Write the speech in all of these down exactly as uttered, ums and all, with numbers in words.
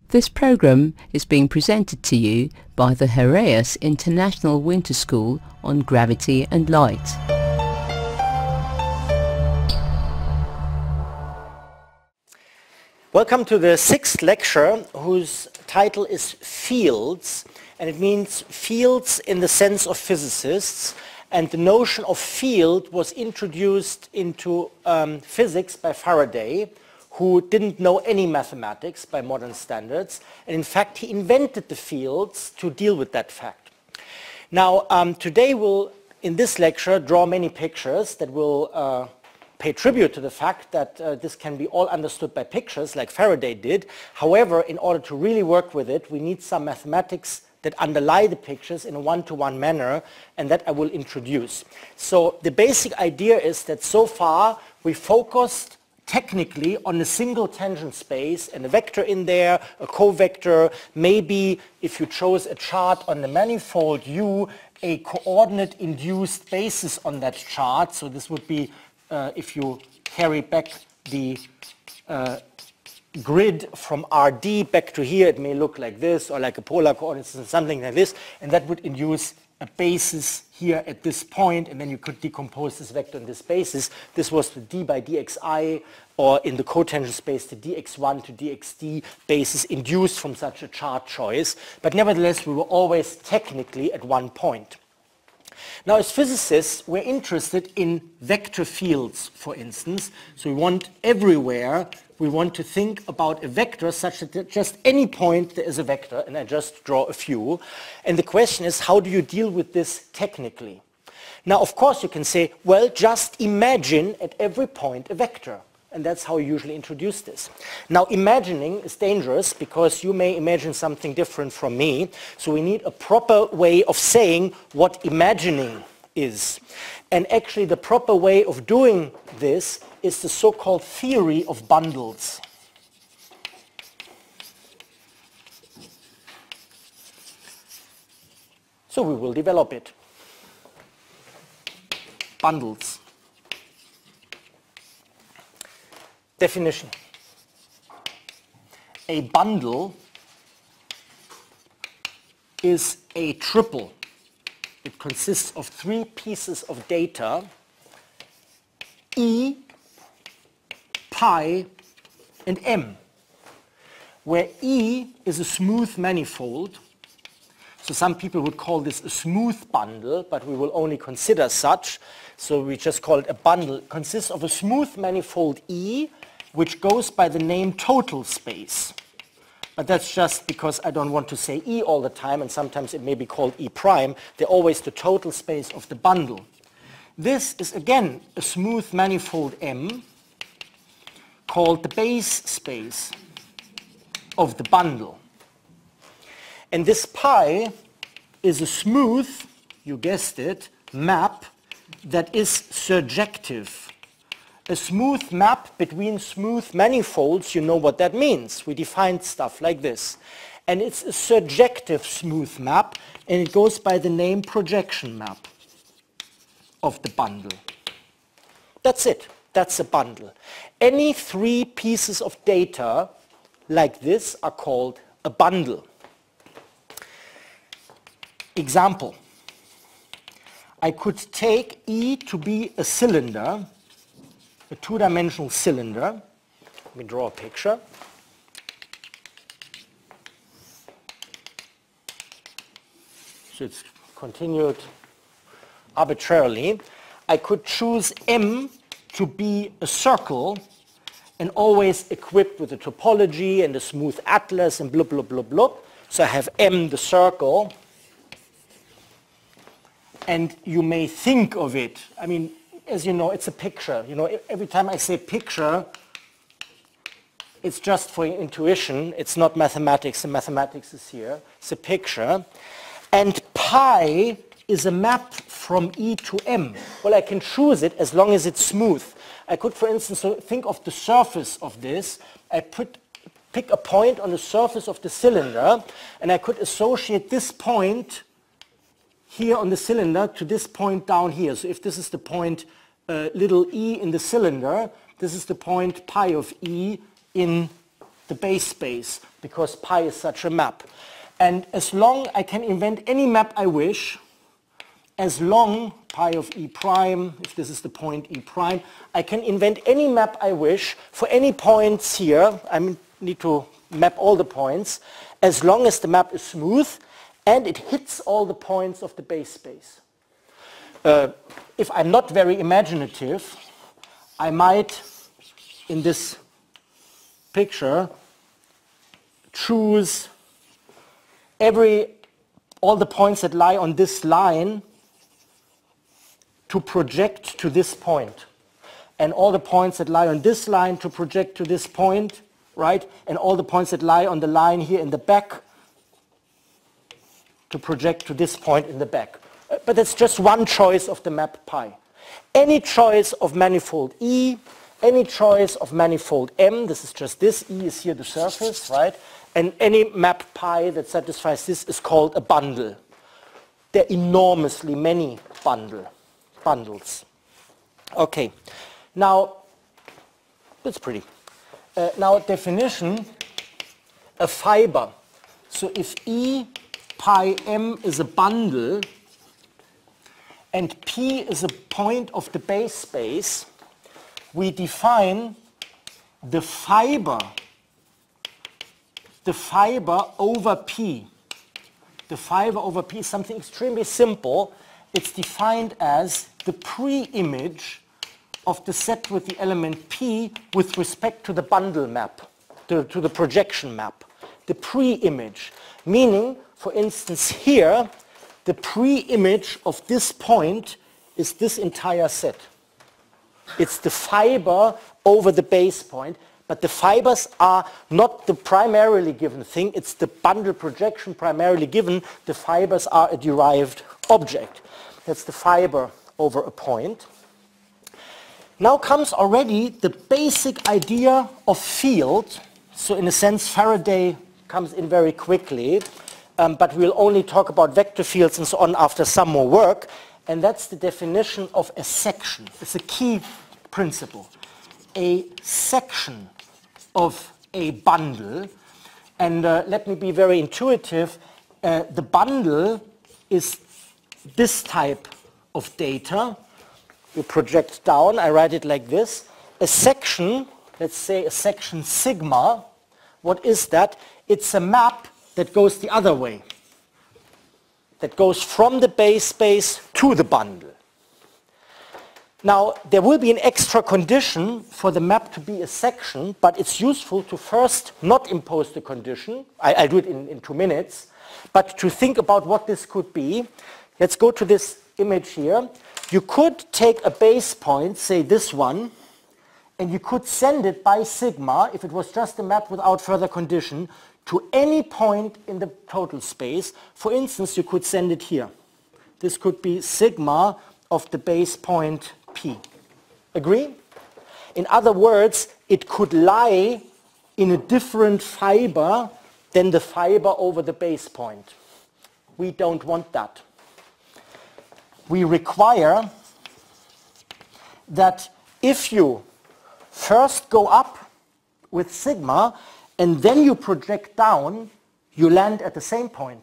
This programme is being presented to you by the Heraeus International Winter School on Gravity and Light. Welcome to the sixth lecture, whose title is Fields, and it means fields in the sense of physicists. And the notion of field was introduced into um, physics by Faraday, who didn't know any mathematics by modern standards, and in fact he invented the fields to deal with that fact. Now um, today we'll, in this lecture, draw many pictures that will uh, pay tribute to the fact that uh, this can be all understood by pictures like Faraday did. However, in order to really work with it, we need some mathematics that underlie the pictures in a one-to-one manner, and that I will introduce. So the basic idea is that so far we focused technically on a single tangent space and a vector in there, a covector, maybe if you chose a chart on the manifold U, a coordinate induced basis on that chart. So this would be uh, if you carry back the uh, grid from R D back to here, it may look like this, or like a polar coordinates or something like this, and that would induce a basis here at this point, and then you could decompose this vector on this basis. This was the d by dxi, or in the cotangent space, the d x one to d x d basis induced from such a chart choice. But nevertheless, we were always technically at one point. Now, as physicists, we're interested in vector fields, for instance. So we want everywhere, we want to think about a vector such that at just any point there is a vector, and I just draw a few. And the question is, how do you deal with this technically? Now, of course, you can say, well, just imagine at every point a vector. And that's how you usually introduce this. Now, imagining is dangerous because you may imagine something different from me. So we need a proper way of saying what imagining is. And actually, the proper way of doing this is the so-called theory of bundles. So we will develop it. Bundles. Definition. A bundle is a triple. It consists of three pieces of data, E, pi, and m, where E is a smooth manifold. So some people would call this a smooth bundle, but we will only consider such. So we just call it a bundle. It consists of a smooth manifold E, which goes by the name total space. But that's just because I don't want to say E all the time, and sometimes it may be called E prime. They're always the total space of the bundle. This is again a smooth manifold M, called the base space of the bundle. And this pi is a smooth, you guessed it, map that is surjective. A smooth map between smooth manifolds, you know what that means. We defined stuff like this. And it's a surjective smooth map, and it goes by the name projection map of the bundle. That's it. That's a bundle. Any three pieces of data like this are called a bundle. Example. I could take E to be a cylinder, a two-dimensional cylinder. Let me draw a picture. So it's continued arbitrarily. I could choose M to be a circle and always equipped with a topology and a smooth atlas and blah, blah, blah, blah. So I have M, the circle. And you may think of it, I mean, as you know, it's a picture. You know, every time I say picture, it's just for intuition. It's not mathematics. The mathematics is here. It's a picture. And pi is a map from E to M. Well, I can choose it as long as it's smooth. I could, for instance, so think of the surface of this. I put, pick a point on the surface of the cylinder, and I could associate this point here on the cylinder to this point down here. So if this is the point uh, little e in the cylinder, this is the point pi of E in the base space. because pi is such a map. And as long I can invent any map I wish, as long pi of E prime, if this is the point E prime, I can invent any map I wish for any points here. I need to map all the points, as long as the map is smooth and it hits all the points of the base space. Uh, if I'm not very imaginative, I might, in this picture, choose every, all the points that lie on this line to project to this point. And all the points that lie on this line to project to this point, right? And all the points that lie on the line here in the back to project to this point in the back. But that's just one choice of the map pi. Any choice of manifold E, any choice of manifold M, this is just this, E is here the surface, right? And any map pi that satisfies this is called a bundle. There are enormously many bundle, bundles. Okay, now, that's pretty. Uh, now definition, a fiber. So if E pi M is a bundle, and P is a point of the base space, we define the fiber, the fiber over P. The fiber over P is something extremely simple. It's defined as the pre-image of the set with the element P with respect to the bundle map, to, to the projection map. The pre-image, meaning, for instance, here, the pre-image of this point is this entire set. It's the fiber over the base point, but the fibers are not the primarily given thing, it's the bundle projection primarily given. The fibers are a derived object. That's the fiber over a point. Now comes already the basic idea of field. So in a sense, Faraday comes in very quickly. Um, but we'll only talk about vector fields and so on after some more work. And that's the definition of a section. It's a key principle. A section of a bundle. And uh, let me be very intuitive. Uh, the bundle is this type of data. You project down. I write it like this. A section, let's say a section sigma. What is that? It's a map that goes the other way, that goes from the base space to the bundle. Now, there will be an extra condition for the map to be a section, but it's useful to first not impose the condition. I, I'll do it in, in two minutes, but to think about what this could be. Let's go to this image here. You could take a base point, say this one, and you could send it by sigma, if it was just a map without further condition, to any point in the total space. For instance, you could send it here. This could be sigma of the base point P. Agree? In other words, it could lie in a different fiber than the fiber over the base point. We don't want that. We require that if you first go up with sigma, and then you project down, you land at the same point.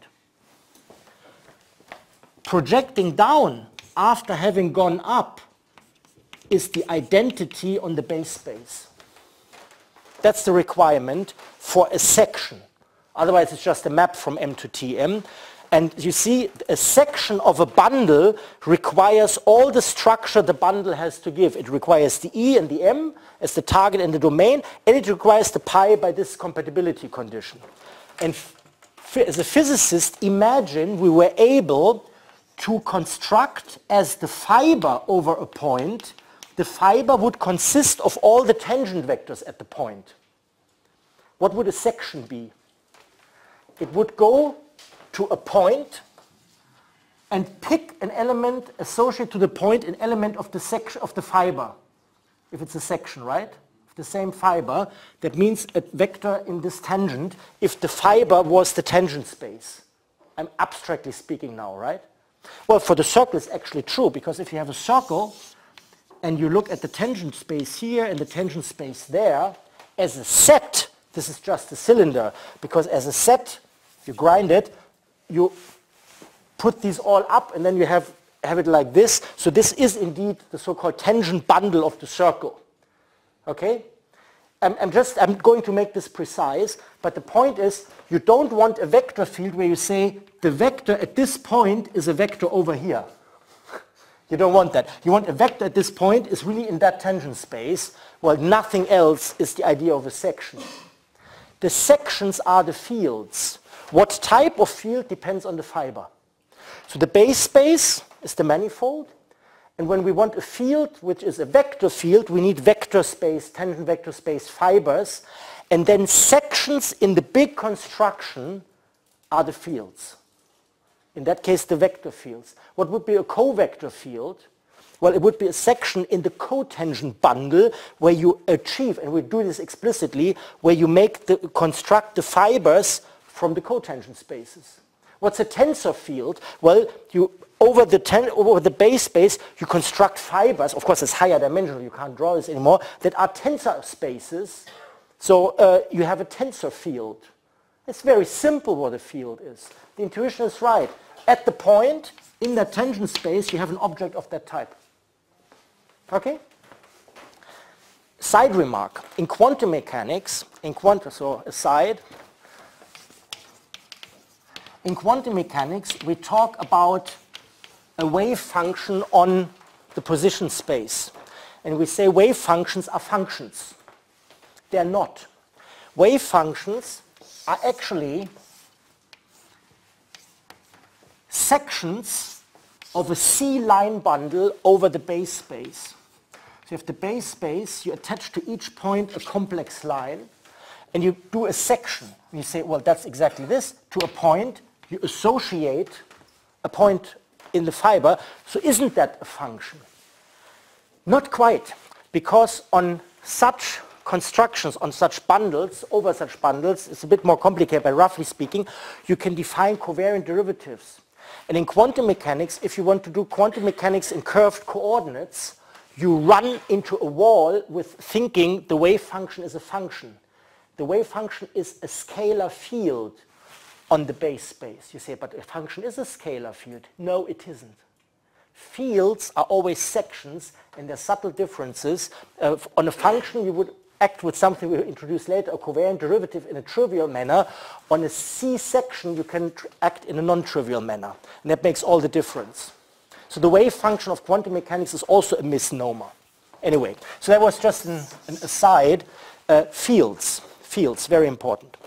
Projecting down after having gone up is the identity on the base space. That's the requirement for a section. Otherwise, it's just a map from M to T M. And you see, a section of a bundle requires all the structure the bundle has to give. It requires the E and the M as the target and the domain, and it requires the pi by this compatibility condition. And as a physicist, imagine we were able to construct as the fiber over a point, the fiber would consist of all the tangent vectors at the point. What would a section be? It would go to a point and pick an element associated to the point, an element of the section of the fiber. If it's a section, right? The same fiber, that means a vector in this tangent if the fiber was the tangent space. I'm abstractly speaking now, right? Well, for the circle it's actually true, because if you have a circle and you look at the tangent space here and the tangent space there, as a set, this is just a cylinder, because as a set, you grind it, you put these all up, and then you have, have it like this. So this is indeed the so-called tangent bundle of the circle. Okay? I'm, I'm just, I'm going to make this precise, but the point is, you don't want a vector field where you say, the vector at this point is a vector over here. You don't want that. You want a vector at this point is really in that tangent space, while nothing else is the idea of a section. The sections are the fields. What type of field depends on the fiber. So the base space is the manifold, and when we want a field which is a vector field, we need vector space, tangent vector space fibers, and then sections in the big construction are the fields. In that case, the vector fields. What would be a covector field? Well, it would be a section in the cotangent bundle where you achieve, and we do this explicitly, where you make the, construct the fibers from the cotangent spaces. What's a tensor field? Well, you over the ten, over the base space, you construct fibers. Of course, it's higher dimensional. You can't draw this anymore. That are tensor spaces. So uh, you have a tensor field. It's very simple what a field is. The intuition is right. At the point in that tangent space, you have an object of that type. Okay? Side remark. In quantum mechanics, in quantum, so aside. In quantum mechanics, we talk about a wave function on the position space. And we say wave functions are functions. They are not. Wave functions are actually sections of a C-line bundle over the base space. So you have the base space, you attach to each point a complex line, and you do a section. You say, well, that's exactly this. To a point, you associate a point in the fiber. So isn't that a function? Not quite, because on such constructions, on such bundles, over such bundles, it's a bit more complicated, but roughly speaking, you can define covariant derivatives. And in quantum mechanics, if you want to do quantum mechanics in curved coordinates, you run into a wall with thinking the wave function is a function. The wave function is a scalar field on the base space. You say, but a function is a scalar field. No, it isn't. Fields are always sections, and there are subtle differences. Uh, on a function, you would act with something we'll introduce later, a covariant derivative in a trivial manner. On a C section, you can act in a non-trivial manner. And that makes all the difference. So the wave function of quantum mechanics is also a misnomer. Anyway, so that was just an, an aside. Uh, fields. Fields, very important.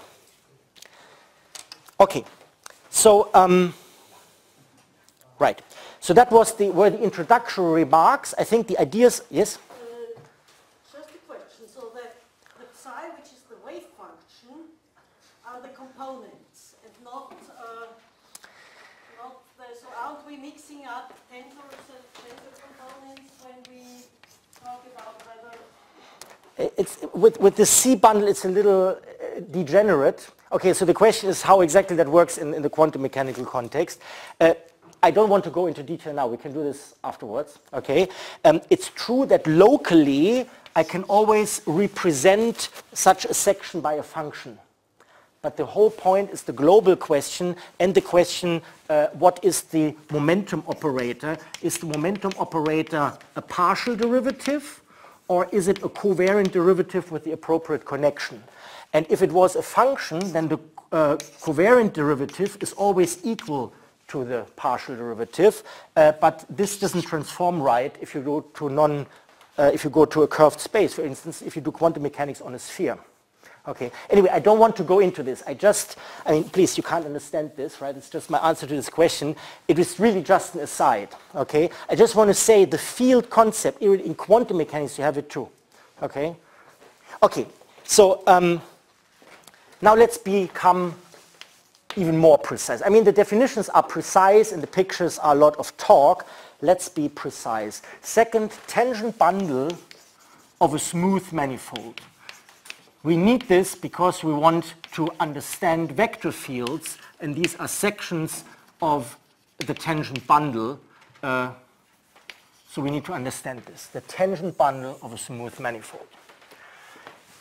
Okay, so, um, right. So that was the, were the introductory remarks. I think the ideas, yes? Uh, just a question. So that the psi, which is the wave function, are the components and not, uh, not the, so aren't we mixing up tensors and tensor components when we talk about whether... It's, with, with the C bundle, it's a little uh, degenerate. Okay, so the question is how exactly that works in, in the quantum mechanical context. Uh, I don't want to go into detail now. We can do this afterwards. Okay, um, it's true that locally I can always represent such a section by a function. But the whole point is the global question and the question, uh, what is the momentum operator? Is the momentum operator a partial derivative, or is it a covariant derivative with the appropriate connection? And if it was a function, then the uh, covariant derivative is always equal to the partial derivative, uh, but this doesn't transform right if you go to non, uh, if you go to a curved space. For instance, if you do quantum mechanics on a sphere. Okay. Anyway, I don't want to go into this. I just, I mean, please, you can't understand this, right? It's just my answer to this question. It is really just an aside. Okay. I just want to say the field concept in quantum mechanics, you have it too. Okay. Okay. So. Um, Now let's become even more precise. I mean, the definitions are precise and the pictures are a lot of talk. Let's be precise. Second, tangent bundle of a smooth manifold. We need this because we want to understand vector fields, and these are sections of the tangent bundle. Uh, so we need to understand this, the tangent bundle of a smooth manifold.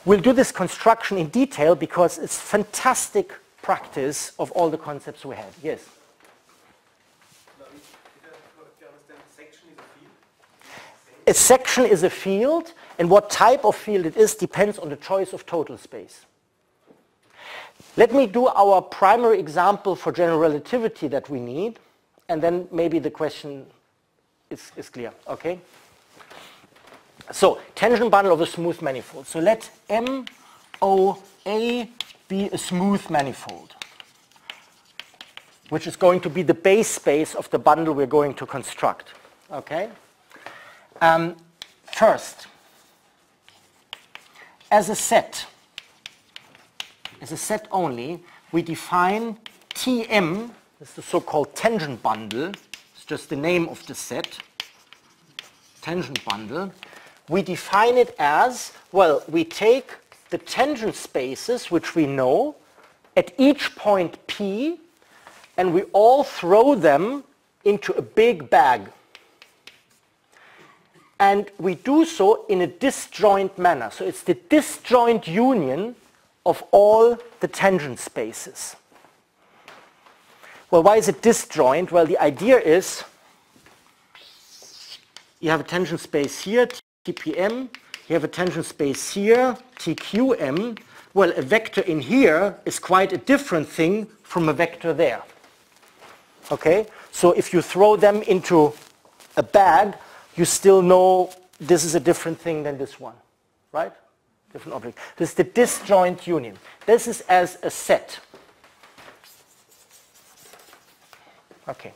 We'll do this construction in detail because it's fantastic practice of all the concepts we had. Yes? Now, if, if I understand, section is a field? A section is a field, and what type of field it is depends on the choice of total space. Let me do our primary example for general relativity that we need, and then maybe the question is, is clear, okay? So, tangent bundle of a smooth manifold. So let M O A be a smooth manifold, which is going to be the base space of the bundle we're going to construct, okay? Um, first, as a set, as a set only, we define T M, this is the so-called tangent bundle, it's just the name of the set, tangent bundle. We define it as, well, we take the tangent spaces, which we know, at each point P, and we all throw them into a big bag. And we do so in a disjoint manner. So it's the disjoint union of all the tangent spaces. Well, why is it disjoint? Well, the idea is you have a tangent space here, T P M, you have a tangent space here, T Q M. Well, a vector in here is quite a different thing from a vector there. Okay? So if you throw them into a bag, you still know this is a different thing than this one, right? Different object. This is the disjoint union. This is as a set. Okay.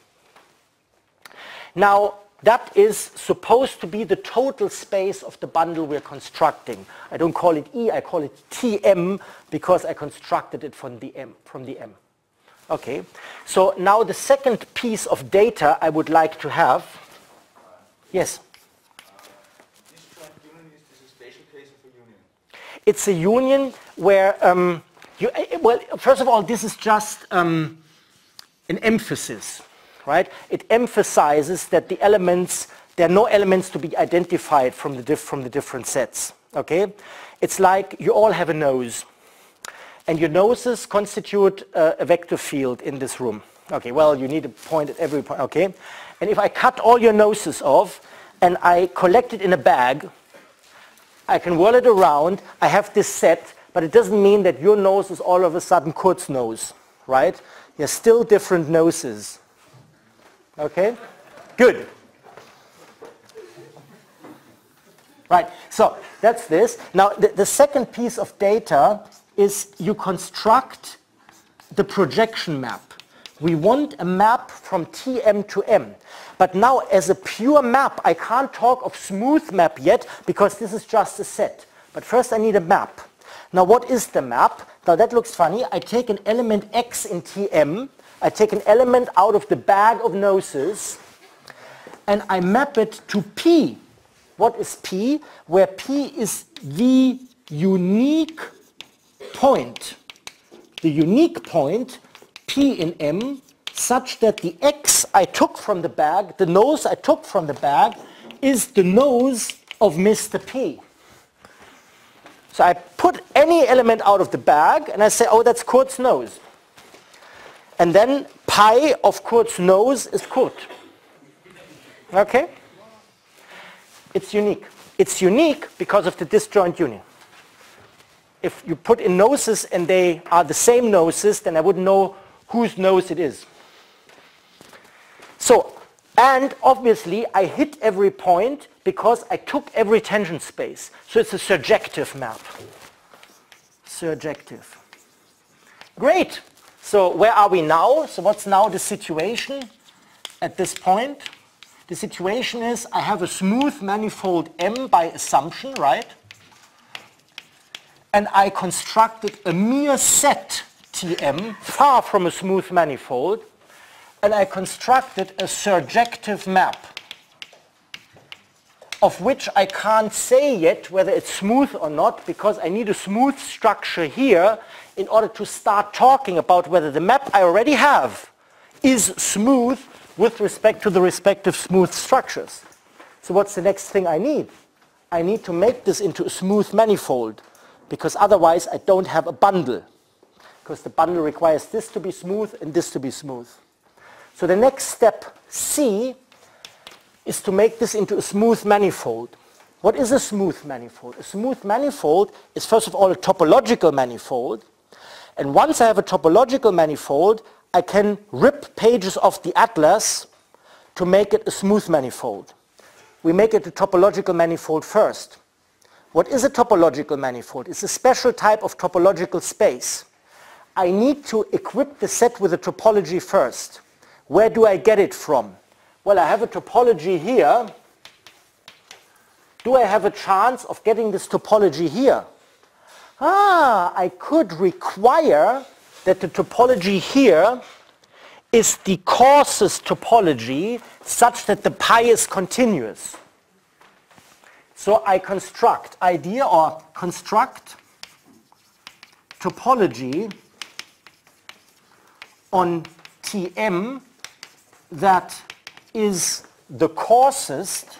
Now, that is supposed to be the total space of the bundle we're constructing. I don't call it E, I call it T M because I constructed it from the M. From the M. Okay. So now the second piece of data I would like to have. Yes? Disjoint union is this a special case of a union? It's a union where, um, you, well, first of all, this is just um, an emphasis, right? It emphasizes that the elements, there are no elements to be identified from the, diff, from the different sets, okay? It's like you all have a nose, and your noses constitute uh, a vector field in this room. Okay, well, you need a point at every point, okay? And if I cut all your noses off and I collect it in a bag, I can whirl it around, I have this set, but it doesn't mean that your nose is all of a sudden Kurt's nose, right? You're still different noses. Okay? Good. Right, so that's this. Now, the, the second piece of data is you construct the projection map. We want a map from T M to M. But now, as a pure map, I can't talk of smooth map yet because this is just a set. But first I need a map. Now, what is the map? Now, that looks funny. I take an element X in T M. I take an element out of the bag of noses, and I map it to P. What is P? Where P is the unique point. The unique point, P in M, such that the X I took from the bag, the nose I took from the bag, is the nose of Mister P. So I put any element out of the bag, and I say, oh, that's Kurt's nose. And then pi of Kurt's nose is Kurt. Okay? It's unique. It's unique because of the disjoint union. If you put in noses and they are the same noses, then I wouldn't know whose nose it is. So, and obviously I hit every point because I took every tangent space. So it's a surjective map. Surjective. Great. So where are we now? So what's now the situation at this point? The situation is I have a smooth manifold M by assumption, right? And I constructed a mere set T M, far from a smooth manifold, and I constructed a surjective map, of which I can't say yet whether it's smooth or not, because I need a smooth structure here in order to start talking about whether the map I already have is smooth with respect to the respective smooth structures. So what's the next thing I need? I need to make this into a smooth manifold. because otherwise I don't have a bundle, because the bundle requires this to be smooth and this to be smooth. So the next step, C, is to make this into a smooth manifold. What is a smooth manifold? A smooth manifold is first of all a topological manifold, and once I have a topological manifold, I can rip pages off the atlas to make it a smooth manifold. We make it a topological manifold first. What is a topological manifold? It's a special type of topological space. I need to equip the set with a topology first. Where do I get it from? Well, I have a topology here. Do I have a chance of getting this topology here? Ah, I could require that the topology here is the causes topology such that the pi is continuous. So I construct idea or construct topology on T M that is the coarsest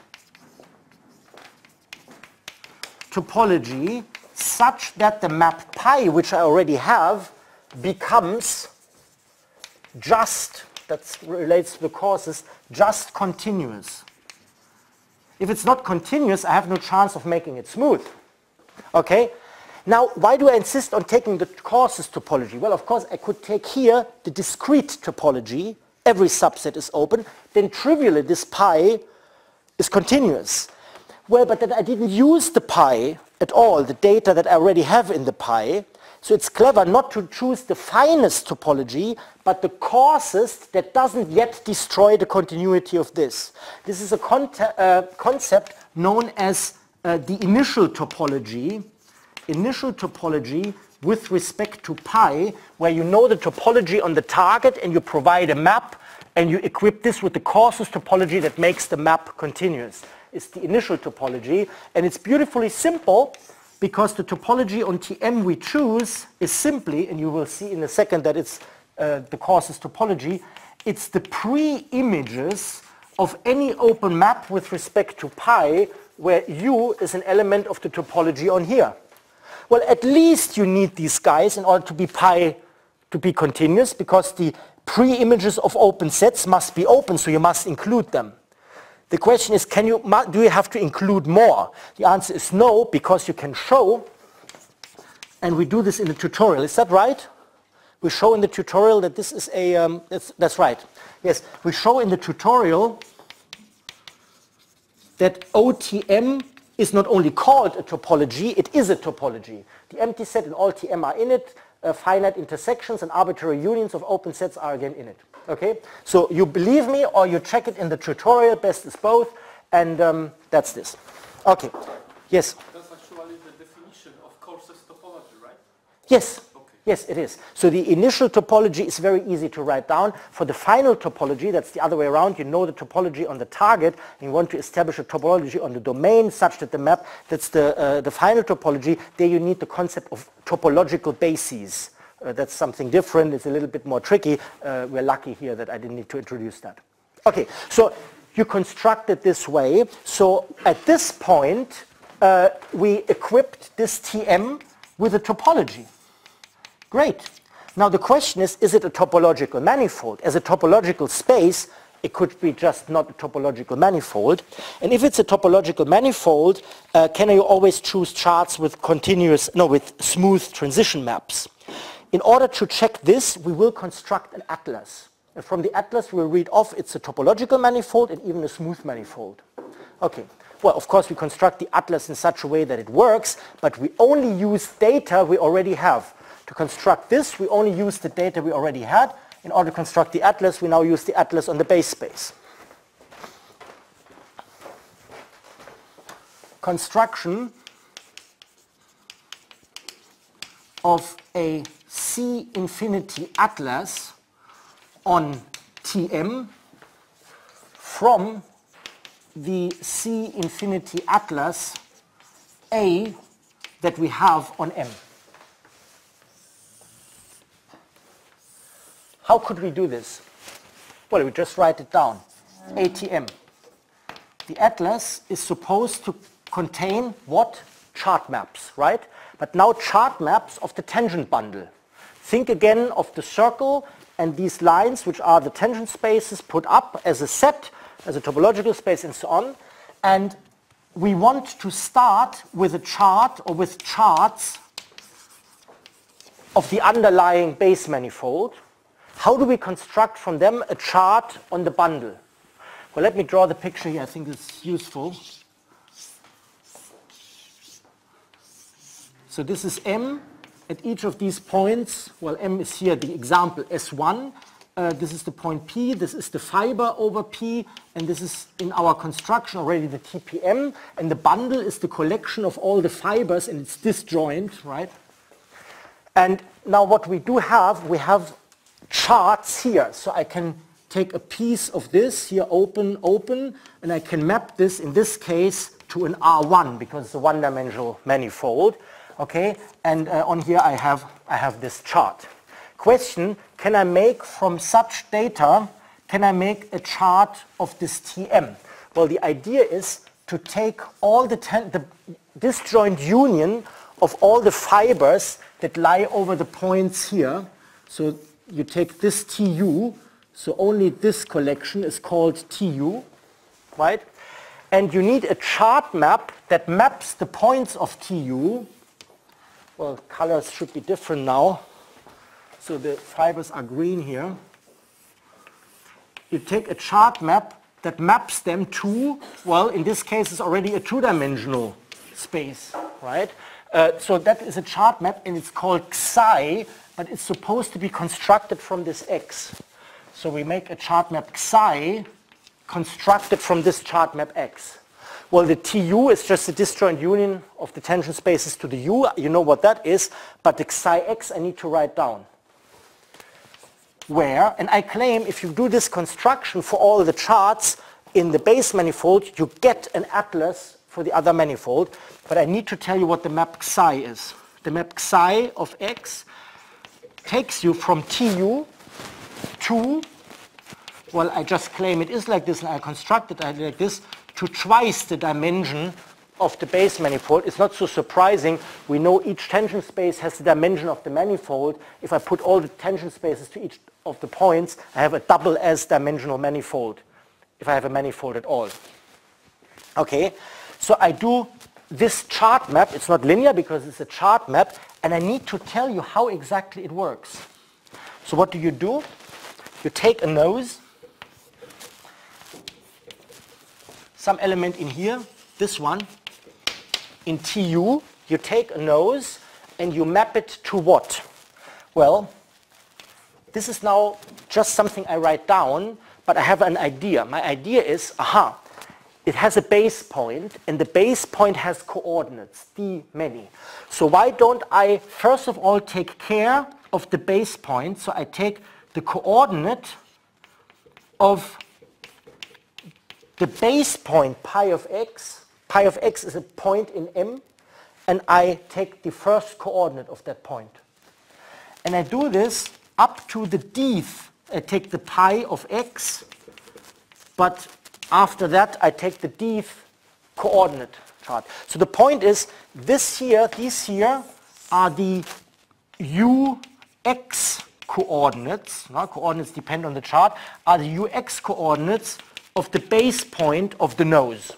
topology such that the map pi, which I already have, becomes just, that relates to the causes, just continuous. If it's not continuous, I have no chance of making it smooth. Okay? Now, why do I insist on taking the causes topology? Well, of course, I could take here the discrete topology. Every subset is open. Then trivially, this pi is continuous. Well, but then I didn't use the pi at all, the data that I already have in the pi. So it's clever not to choose the finest topology, but the coarsest that doesn't yet destroy the continuity of this. This is a con uh, concept known as uh, the initial topology. Initial topology with respect to pi, where you know the topology on the target and you provide a map and you equip this with the coarsest topology that makes the map continuous. It's the initial topology, and it's beautifully simple because the topology on T M we choose is simply, and you will see in a second that it's uh, the coarsest topology, it's the pre-images of any open map with respect to pi where U is an element of the topology on here. Well, at least you need these guys in order to be pi to be continuous, because the pre-images of open sets must be open, so you must include them. The question is, can you, do you have to include more? The answer is no, because you can show, and we do this in the tutorial. Is that right? We show in the tutorial that this is a, um, that's, that's right. Yes, we show in the tutorial that O T M is not only called a topology, it is a topology. The empty set and all T M are in it. Uh, finite intersections and arbitrary unions of open sets are again in it. Okay, so you believe me or you check it in the tutorial, best is both, and um, that's this. Okay, yes? That's actually the definition of coarsest topology, right? Yes, okay. Yes, it is. So the initial topology is very easy to write down. For the final topology, that's the other way around. You know the topology on the target, and you want to establish a topology on the domain such that the map, that's the, uh, the final topology, there you need the concept of topological bases. Uh, that's something different. It's a little bit more tricky. Uh, we're lucky here that I didn't need to introduce that. Okay, so you construct it this way. So at this point, uh, we equipped this T M with a topology. Great. Now the question is, is it a topological manifold? As a topological space, it could be just not a topological manifold. And if it's a topological manifold, uh, can I always choose charts with continuous, no, with smooth transition maps? In order to check this, we will construct an atlas. And from the atlas, we'll read off it's a topological manifold and even a smooth manifold. Okay. Well, of course, we construct the atlas in such a way that it works, but we only use data we already have. To construct this, we only use the data we already had. In order to construct the atlas, we now use the atlas on the base space. Construction of a C infinity atlas on T M from the C infinity atlas A that we have on M. How could we do this? Well, we just write it down. A T M. The atlas is supposed to contain what? chart maps, right? But now chart maps of the tangent bundle. Think again of the circle and these lines, which are the tangent spaces put up as a set, as a topological space and so on. And we want to start with a chart or with charts of the underlying base manifold. How do we construct from them a chart on the bundle? Well, let me draw the picture here. I think it's useful. So this is M at each of these points. Well, M is here the example S one. Uh, this is the point P. This is the fiber over P. And this is in our construction already the T P M. And the bundle is the collection of all the fibers and it's disjoint, right? And now what we do have, we have charts here. So I can take a piece of this here, open, open, and I can map this, in this case, to an R one because it's a one-dimensional manifold. Okay, and uh, on here I have, I have this chart. Question, can I make from such data, can I make a chart of this T M? Well, the idea is to take all the, the disjoint union of all the fibers that lie over the points here. So you take this T U, so only this collection is called T U, right? And you need a chart map that maps the points of T U. Well, colors should be different now. So the fibers are green here. You take a chart map that maps them to, well, in this case, it's already a two-dimensional space, right? Uh, so that is a chart map, and it's called Xi, but it's supposed to be constructed from this X. So we make a chart map Xi constructed from this chart map X. Well, the T U is just the disjoint union of the tangent spaces to the U. You know what that is, but the Xi X I need to write down. Where, and I claim if you do this construction for all the charts in the base manifold, you get an atlas for the other manifold, but I need to tell you what the map Xi is. The map Xi of X takes you from T U to, well, I just claim it is like this, and I construct it like this, to twice the dimension of the base manifold. It's not so surprising. We know each tangent space has the dimension of the manifold. If I put all the tangent spaces to each of the points, I have a double S dimensional manifold, if I have a manifold at all. Okay, so I do this chart map. It's not linear because it's a chart map, and I need to tell you how exactly it works. So what do you do? You take a nose, some element in here, this one. In T U, you take a nose and you map it to what? Well, this is now just something I write down, but I have an idea. My idea is, aha, it has a base point, and the base point has coordinates, d many. So why don't I first of all take care of the base point? So I take the coordinate of the base point pi of x. Pi of x is a point in M, and I take the first coordinate of that point. And I do this up to the dth. I take the pi of x, but after that I take the dth coordinate chart. So the point is, this here, these here are the ux coordinates, no, coordinates depend on the chart, are the ux coordinates of the base point of the nose.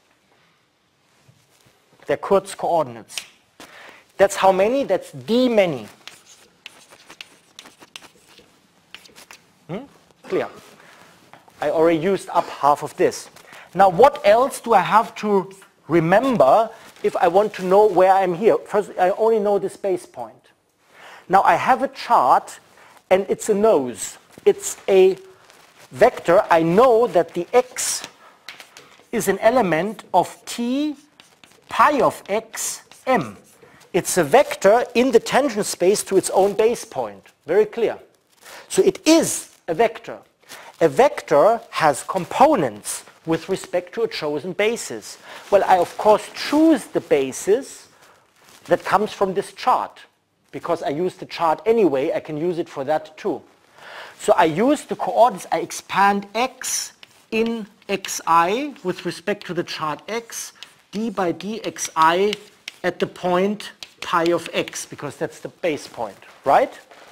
They're Kurt's coordinates. That's how many? That's d many. Hmm? Clear. I already used up half of this. Now what else do I have to remember if I want to know where I'm here? First, I only know this base point. Now I have a chart, and it's a nose. It's a vector. I know that the x is an element of t pi of x m. It's a vector in the tangent space to its own base point. Very clear. So it is a vector. A vector has components with respect to a chosen basis. Well, I of course choose the basis that comes from this chart. Because I use the chart anyway, I can use it for that too. So I use the coordinates, I expand x in xi with respect to the chart x, d by dxi at the point pi of x, because that's the base point, right?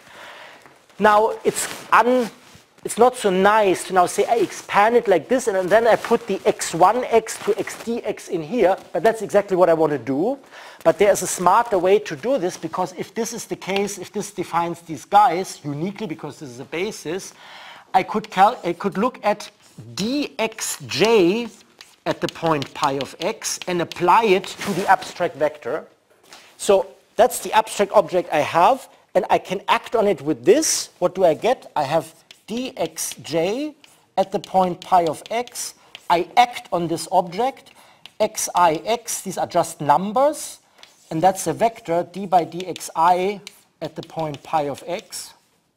Now, it's, un, it's not so nice to now say I expand it like this, and then I put the x one x to x dx in here, but that's exactly what I want to do. But there's a smarter way to do this, because if this is the case, if this defines these guys uniquely, because this is a basis, I could, cal I could look at dxj at the point pi of x and apply it to the abstract vector. So that's the abstract object I have, and I can act on it with this. What do I get? I have dxj at the point pi of x. I act on this object, xix, these are just numbers, and that's a vector d by dxi at the point pi of x.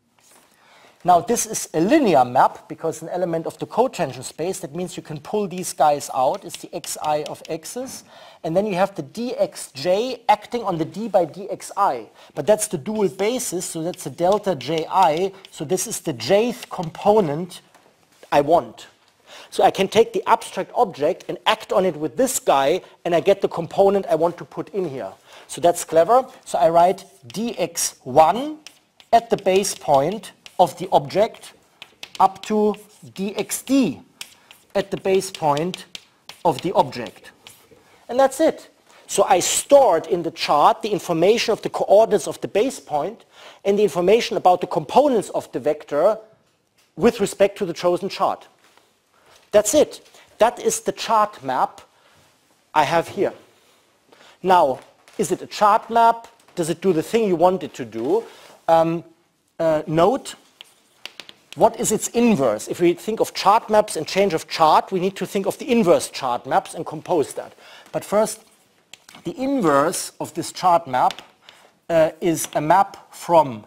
Now this is a linear map, because an element of the cotangent space, that means you can pull these guys out, it's the xi of x's, and then you have the dxj acting on the d by dxi. But that's the dual basis, so that's a delta ji, so this is the jth component I want. So I can take the abstract object and act on it with this guy, and I get the component I want to put in here. So that's clever. So I write dx one at the base point of the object up to dxd at the base point of the object. And that's it. So I stored in the chart the information of the coordinates of the base point and the information about the components of the vector with respect to the chosen chart. That's it. That is the chart map I have here. Now, is it a chart map? Does it do the thing you want it to do? Um, uh, note, what is its inverse? If we think of chart maps and change of chart, we need to think of the inverse chart maps and compose that. But first, the inverse of this chart map uh, is a map from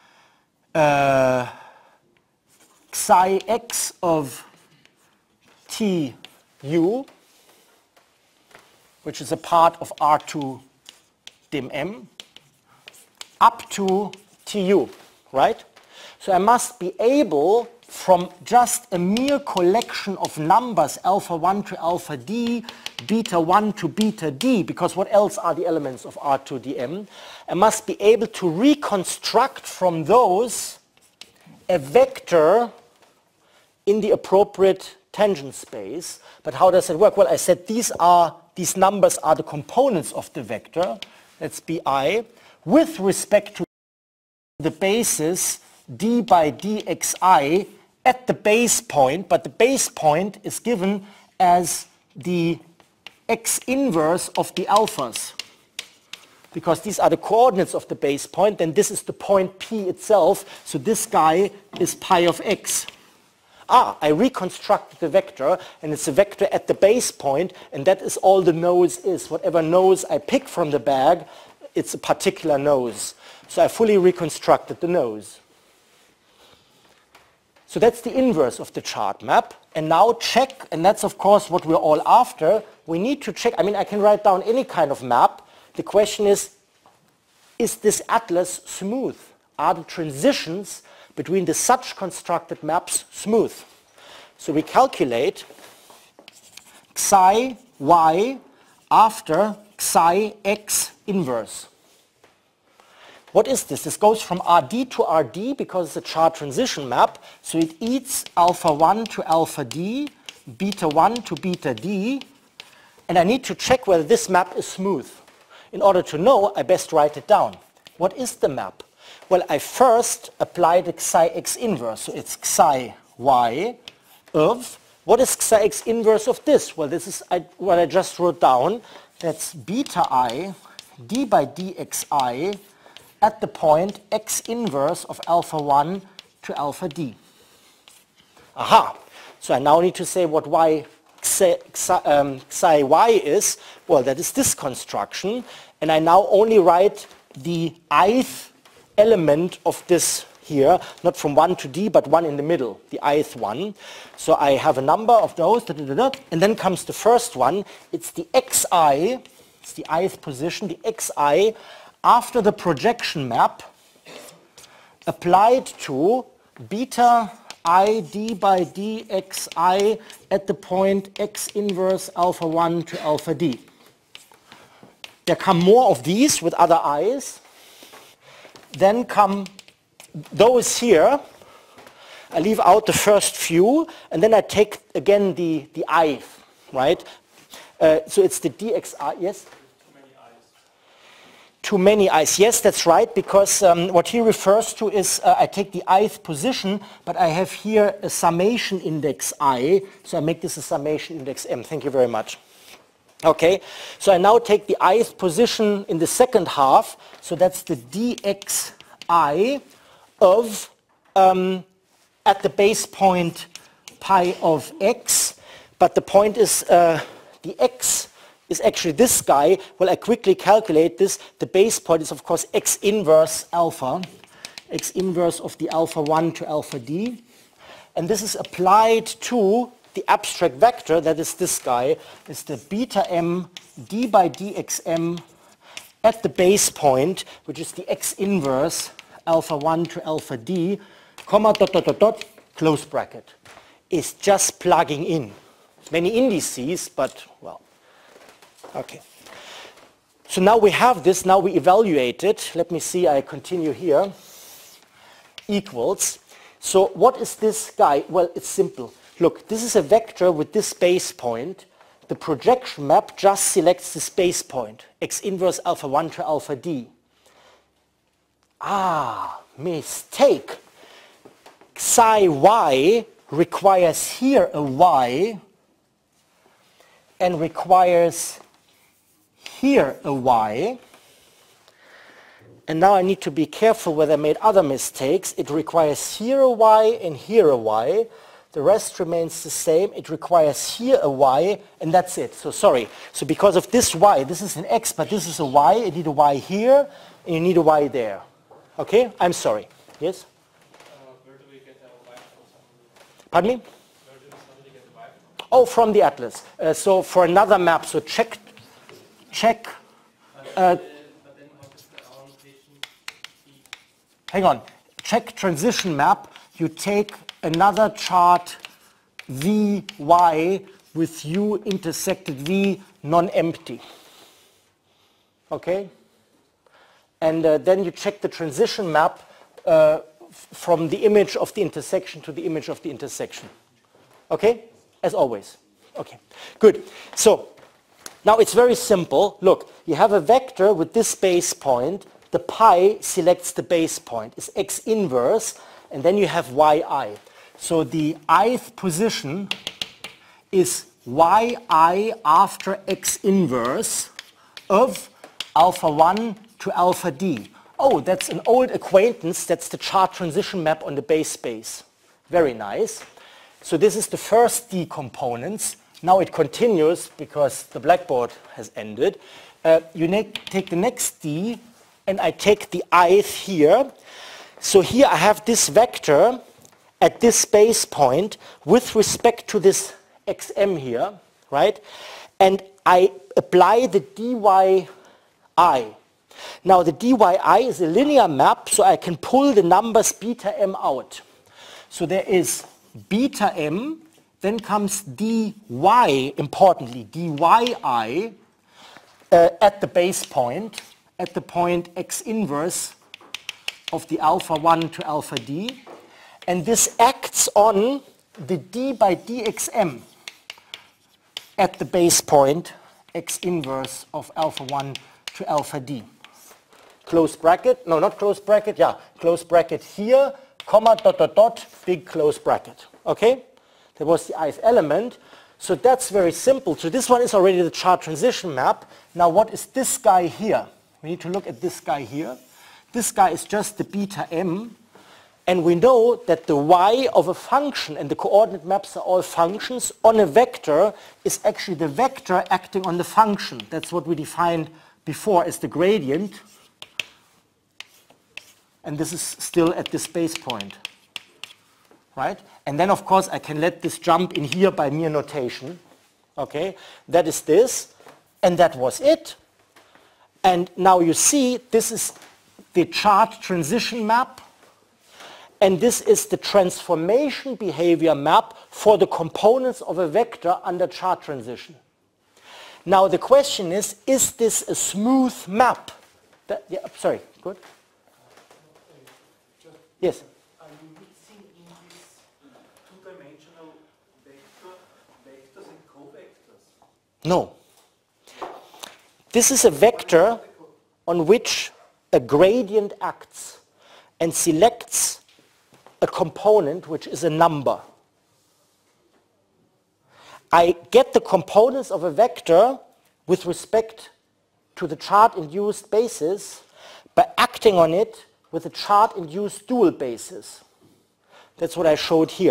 uh, xi x of T u, which is a part of R two dim m, up to Tu, right? So I must be able, from just a mere collection of numbers, alpha one to alpha d, beta one to beta d, because what else are the elements of R two D M? I must be able to reconstruct from those a vector in the appropriate tangent space. But how does it work? Well, I said these are, these numbers are the components of the vector, that's bi, with respect to the basis d by dxi at the base point, but the base point is given as the x inverse of the alphas. Because these are the coordinates of the base point, then this is the point P itself, so this guy is pi of x. Ah, I reconstructed the vector, and it's a vector at the base point, and that is all the nose is. Whatever nose I pick from the bag, it's a particular nose. So I fully reconstructed the nose. So that's the inverse of the chart map. And now check, and that's of course what we're all after, we need to check, I mean I can write down any kind of map. The question is, is this atlas smooth? Are the transitions between the such constructed maps smooth? So we calculate xi y after xi x inverse. What is this? This goes from R D to R D because it's a chart transition map. So it eats alpha one to alpha d, beta one to beta d. And I need to check whether this map is smooth. In order to know, I best write it down. What is the map? Well, I first apply the xi x inverse. So it's xi y of, what is xi x inverse of this? Well, this is I, what I just wrote down. That's beta I d by dxi at the point x inverse of alpha one to alpha d. Aha! So I now need to say what y xi, xi, um, xi y is. Well, that is this construction. And I now only write the ith element of this here, not from one to d, but one in the middle, the ith one. So I have a number of those, da, da, da, da, and then comes the first one. It's the xi, it's the ith position, the xi, after the projection map applied to beta I d by dxi at the point x inverse alpha one to alpha d. there come more of these with other eyes. Then come those here. I leave out the first few, and then I take again the, the ith, right? Uh, so it's the dxi, yes? Too many eyes. Too many eyes, yes, that's right, because um, what he refers to is uh, I take the ith position, but I have here a summation index I, so I make this a summation index m. Thank you very much. Okay, so I now take the ith position in the second half, so that's the dxi of um, at the base point pi of x, but the point is uh, the x is actually this guy. Well, I quickly calculate this. The base point is of course x inverse alpha, x inverse of the alpha one to alpha d, and this is applied to the abstract vector, that is this guy, is the beta m d by dxm at the base point, which is the x inverse alpha one to alpha d, comma, dot, dot, dot, dot, close bracket. Is just plugging in. Many indices, but, well, okay. So now we have this, now we evaluate it. Let me see, I continue here. Equals. So what is this guy? Well, it's simple. Look, this is a vector with this base point. The projection map just selects this base point, x inverse alpha one to alpha d. Ah, mistake. Psi y requires here a y and requires here a y. And now I need to be careful whether I made other mistakes. It requires here a y and here a y. The rest remains the same. It requires here a y, and that's it. So sorry. So because of this y, this is an x, but this is a y. You need a y here, and you need a y there. Okay? I'm sorry. Yes? Uh, where do we get a y from somebody? Pardon me? Where do somebody get a y from? Oh, from the atlas. Uh, so for another map, so check, check. Uh, But then what is the orientation? hang on. Check transition map. You take another chart V Y with U intersected V non-empty. Okay? And uh, then you check the transition map uh, from the image of the intersection to the image of the intersection. Okay? As always. Okay. Good. So, now it's very simple. Look, you have a vector with this base point. The pi selects the base point. It's x inverse. And then you have yi. So the ith position is yi after x inverse of alpha one to alpha d. Oh, that's an old acquaintance. That's the chart transition map on the base space. Very nice. So this is the first d components. Now it continues because the blackboard has ended. Uh, you take the next d, and I take the ith here. So here I have this vector at this base point with respect to this xm here, right? And I apply the dyi. Now the dyi is a linear map, so I can pull the numbers beta m out. So there is beta m, then comes dy, importantly, dyi uh, at the base point, at the point x inverse of the alpha one to alpha d, and this acts on the d by dxm at the base point x inverse of alpha one to alpha d. Close bracket, no, not close bracket, yeah, close bracket here, comma, dot, dot, dot, big close bracket. Okay? That was the ith element. So that's very simple. So this one is already the chart transition map. Now what is this guy here? We need to look at this guy here. This guy is just the beta m, and we know that the y of a function, and the coordinate maps are all functions, on a vector is actually the vector acting on the function. That's what we defined before as the gradient, and this is still at this base point, right? And then of course I can let this jump in here by mere notation, okay? That is this, and that was it. And now you see this is the chart transition map, and this is the transformation behavior map for the components of a vector under chart transition. Now the question is, is this a smooth map? That, yeah, sorry, good. Yes? Are you mixing in this two-dimensional vector, vectors and covectors? No. This is a vector on which a gradient acts and selects a component which is a number. I get the components of a vector with respect to the chart-induced basis by acting on it with a chart-induced dual basis. That's what I showed here.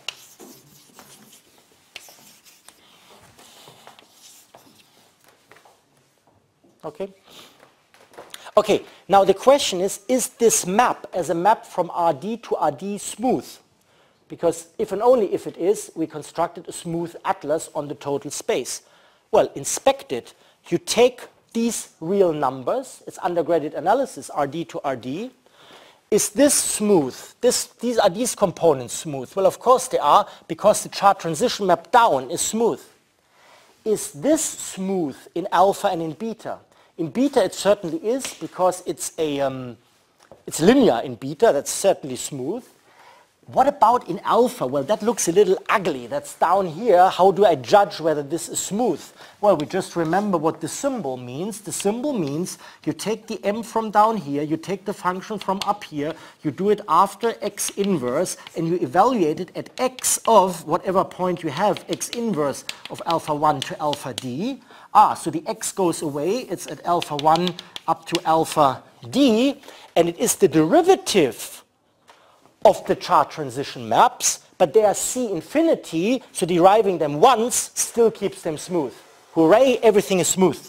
Okay? Okay, now the question is, is this map as a map from R D to R D smooth? Because if and only if it is, we constructed a smooth atlas on the total space. Well, inspect it. You take these real numbers, it's undergraduate analysis, R D to R D. Is this smooth? This, these are these components smooth? Well, of course they are, because the chart transition map down is smooth. Is this smooth in alpha and in beta? In beta it certainly is, because it's, a, um, it's linear in beta, that's certainly smooth. What about in alpha? Well, that looks a little ugly. That's down here. How do I judge whether this is smooth? Well, we just remember what the symbol means. The symbol means you take the m from down here, you take the function from up here, you do it after x inverse, and you evaluate it at x of whatever point you have, x inverse of alpha one to alpha d. Ah, so the x goes away. It's at alpha one up to alpha d, and it is the derivative of the chart transition maps, but they are C infinity, so deriving them once still keeps them smooth. Hooray, everything is smooth.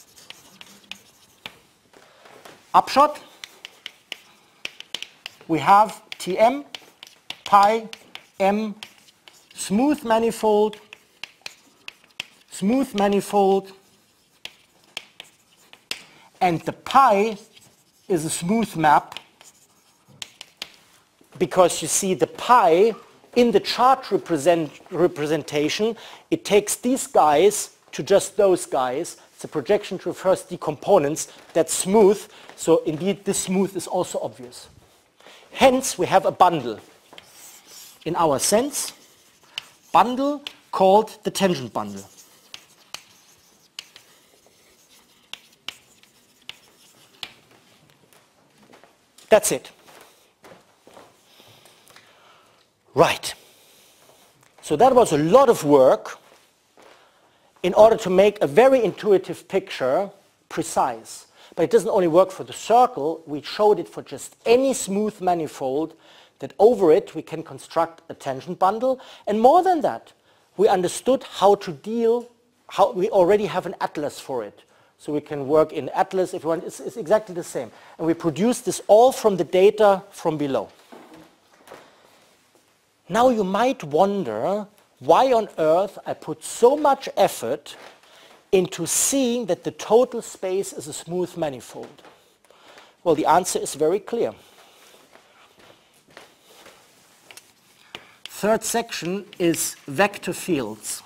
Upshot, we have Tm, pi, m, smooth manifold, smooth manifold, and the pi is a smooth map, because you see the pi in the chart represent, representation, it takes these guys to just those guys. It's a projection to first the components. That's smooth. So indeed, this smooth is also obvious. Hence, we have a bundle. In our sense, bundle called the tangent bundle. That's it. Right. So that was a lot of work in order to make a very intuitive picture precise. But it doesn't only work for the circle, we showed it for just any smooth manifold, that over it we can construct a tangent bundle. And more than that, we understood how to deal, how we already have an atlas for it. So we can work in atlas if you want, it's, it's exactly the same. And we produce this all from the data from below. Now you might wonder why on earth I put so much effort into seeing that the total space is a smooth manifold. Well, the answer is very clear. Third section is vector fields.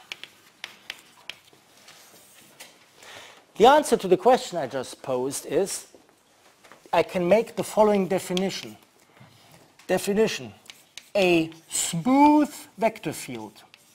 The answer to the question I just posed is I can make the following definition. Definition. A smooth vector field.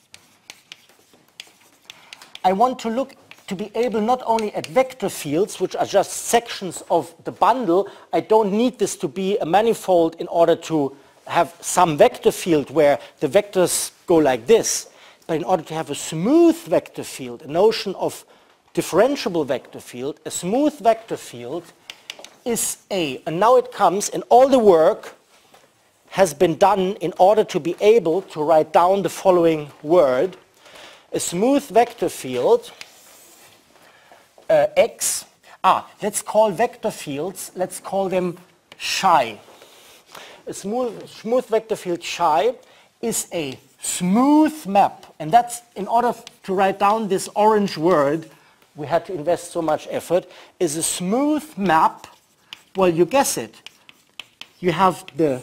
I want to look to be able not only at vector fields, which are just sections of the bundle. I don't need this to be a manifold in order to have some vector field where the vectors go like this. But in order to have a smooth vector field, a notion of differentiable vector field, a smooth vector field is A. And now it comes, and all the work has been done in order to be able to write down the following word. A smooth vector field, uh, X, ah, let's call vector fields, let's call them chi. A smooth, smooth vector field chi is a smooth map, and that's, in order to write down this orange word, we had to invest so much effort, is a smooth map. Well, you guess it. You have the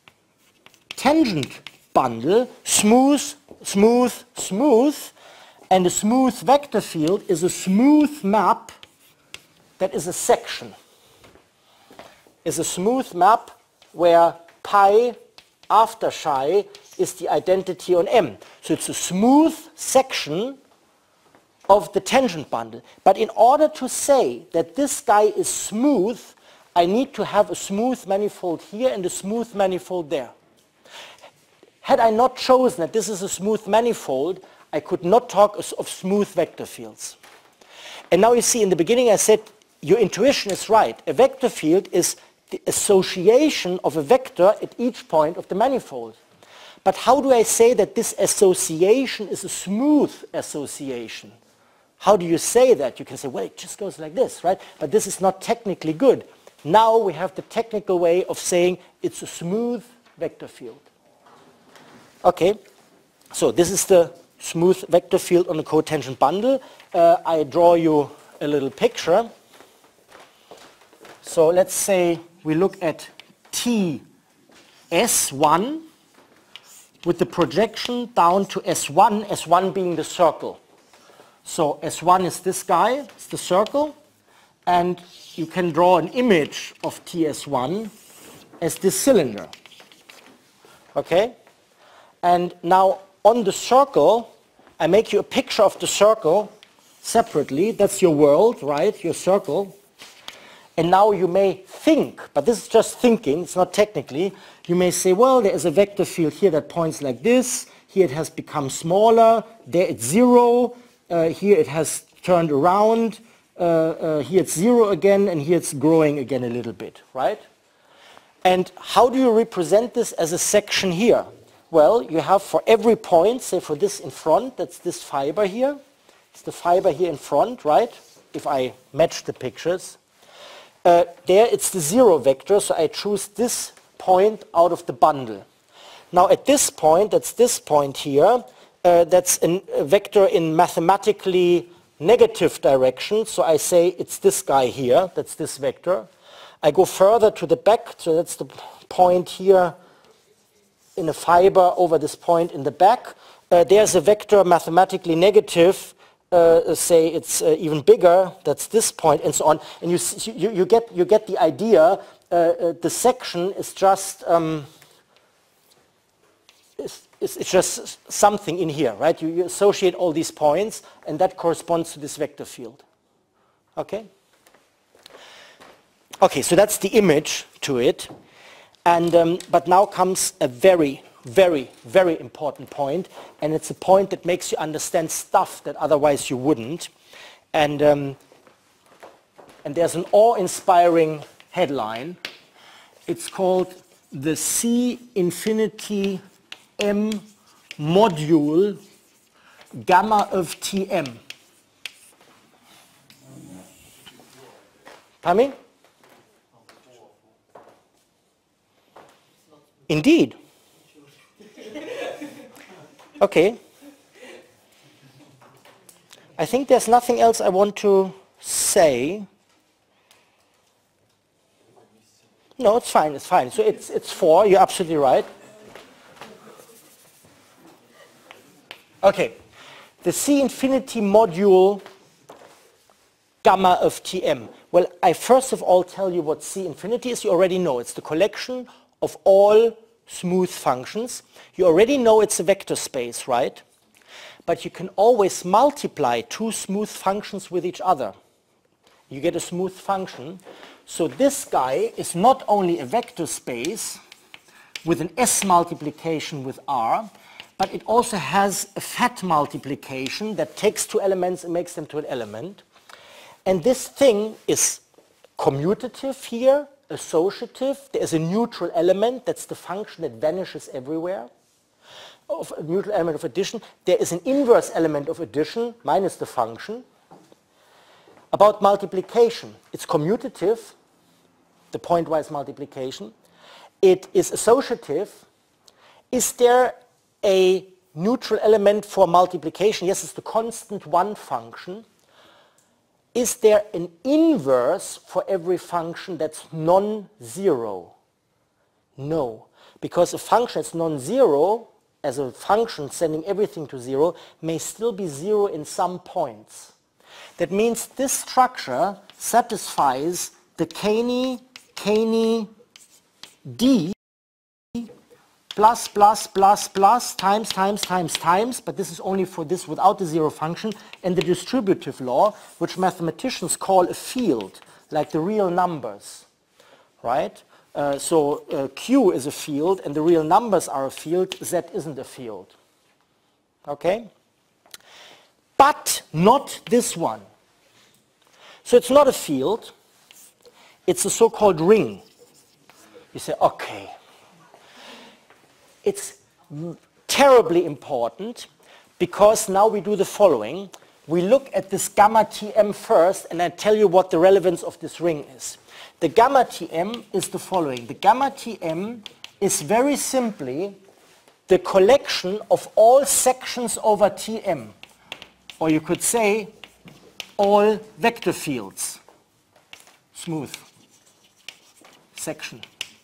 tangent bundle, smooth, smooth, smooth, And a smooth vector field is a smooth map that is a section. Is a smooth map where pi after psi is the identity on M. So it's a smooth section of the tangent bundle. But in order to say that this guy is smooth, I need to have a smooth manifold here and a smooth manifold there. Had I not chosen that this is a smooth manifold, I could not talk of smooth vector fields. And now you see, in the beginning I said your intuition is right. A vector field is the association of a vector at each point of the manifold. But how do I say that this association is a smooth association? How do you say that? You can say, well, it just goes like this, right? But this is not technically good. Now we have the technical way of saying it's a smooth vector field. Okay, so this is the smooth vector field on the cotangent bundle. Uh, I draw you a little picture. So let's say we look at T S one with the projection down to S one, S one being the circle. So S one is this guy, it's the circle, and you can draw an image of T S one as this cylinder. Okay? And now on the circle, I make you a picture of the circle separately. That's your world, right? Your circle. And now you may think, but this is just thinking, it's not technically, you may say, well, there is a vector field here that points like this. Here it has become smaller. There it's zero. Uh, here it has turned around. Uh, uh, here it's zero again, and here it's growing again a little bit, right? And how do you represent this as a section here? Well, you have for every point, say for this in front, that's this fiber here. It's the fiber here in front, right? If I match the pictures. Uh, there it's the zero vector, so I choose this point out of the bundle. Now at this point, that's this point here, uh, that's an, a vector in mathematically negative direction, so I say it's this guy here, that's this vector. I go further to the back, so that's the point here in a fiber over this point in the back. Uh, there's a vector mathematically negative, uh, say it's uh, even bigger, that's this point, and so on. And you, you, you, get, you get the idea, uh, uh, the section is just, um, it's, it's, it's just something in here, right? You, you associate all these points, and that corresponds to this vector field. Okay? Okay, so that's the image to it. And, um, but now comes a very, very, very important point, and it's a point that makes you understand stuff that otherwise you wouldn't. And, um, and there's an awe-inspiring headline. It's called the C infinity M module gamma of T M. Pardon me? Indeed. Okay. I think there's nothing else I want to say. No, it's fine, it's fine. So it's, it's four, you're absolutely right. Okay. The C infinity module gamma of T M. Well, I first of all tell you what C infinity is. You already know. It's the collection of all smooth functions. You already know it's a vector space, right? But you can always multiply two smooth functions with each other. You get a smooth function. So this guy is not only a vector space with an S multiplication with R, but it also has a fat multiplication that takes two elements and makes them to an element. And this thing is commutative here, associative. There is a neutral element, that's the function that vanishes everywhere, of a neutral element of addition. There is an inverse element of addition, minus the function. About multiplication, it's commutative, the pointwise multiplication. It is associative. Is there a neutral element for multiplication? Yes, it's the constant one function. Is there an inverse for every function that's non-zero? No, because a function that's non-zero as a function sending everything to zero may still be zero in some points. That means this structure satisfies the Caney, Caney D plus, plus, plus, plus, times, times, times, times, but this is only for this without the zero function, and the distributive law, which mathematicians call a field, like the real numbers, right? Uh, so uh, Q is a field, and the real numbers are a field, Z isn't a field, okay? But not this one. So it's not a field, it's a so-called ring. You say, okay. It's terribly important because now we do the following. We look at this gamma T M first and I tell you what the relevance of this ring is. The gamma T M is the following. The gamma T M is very simply the collection of all sections over T M. Or you could say all vector fields. Smooth section.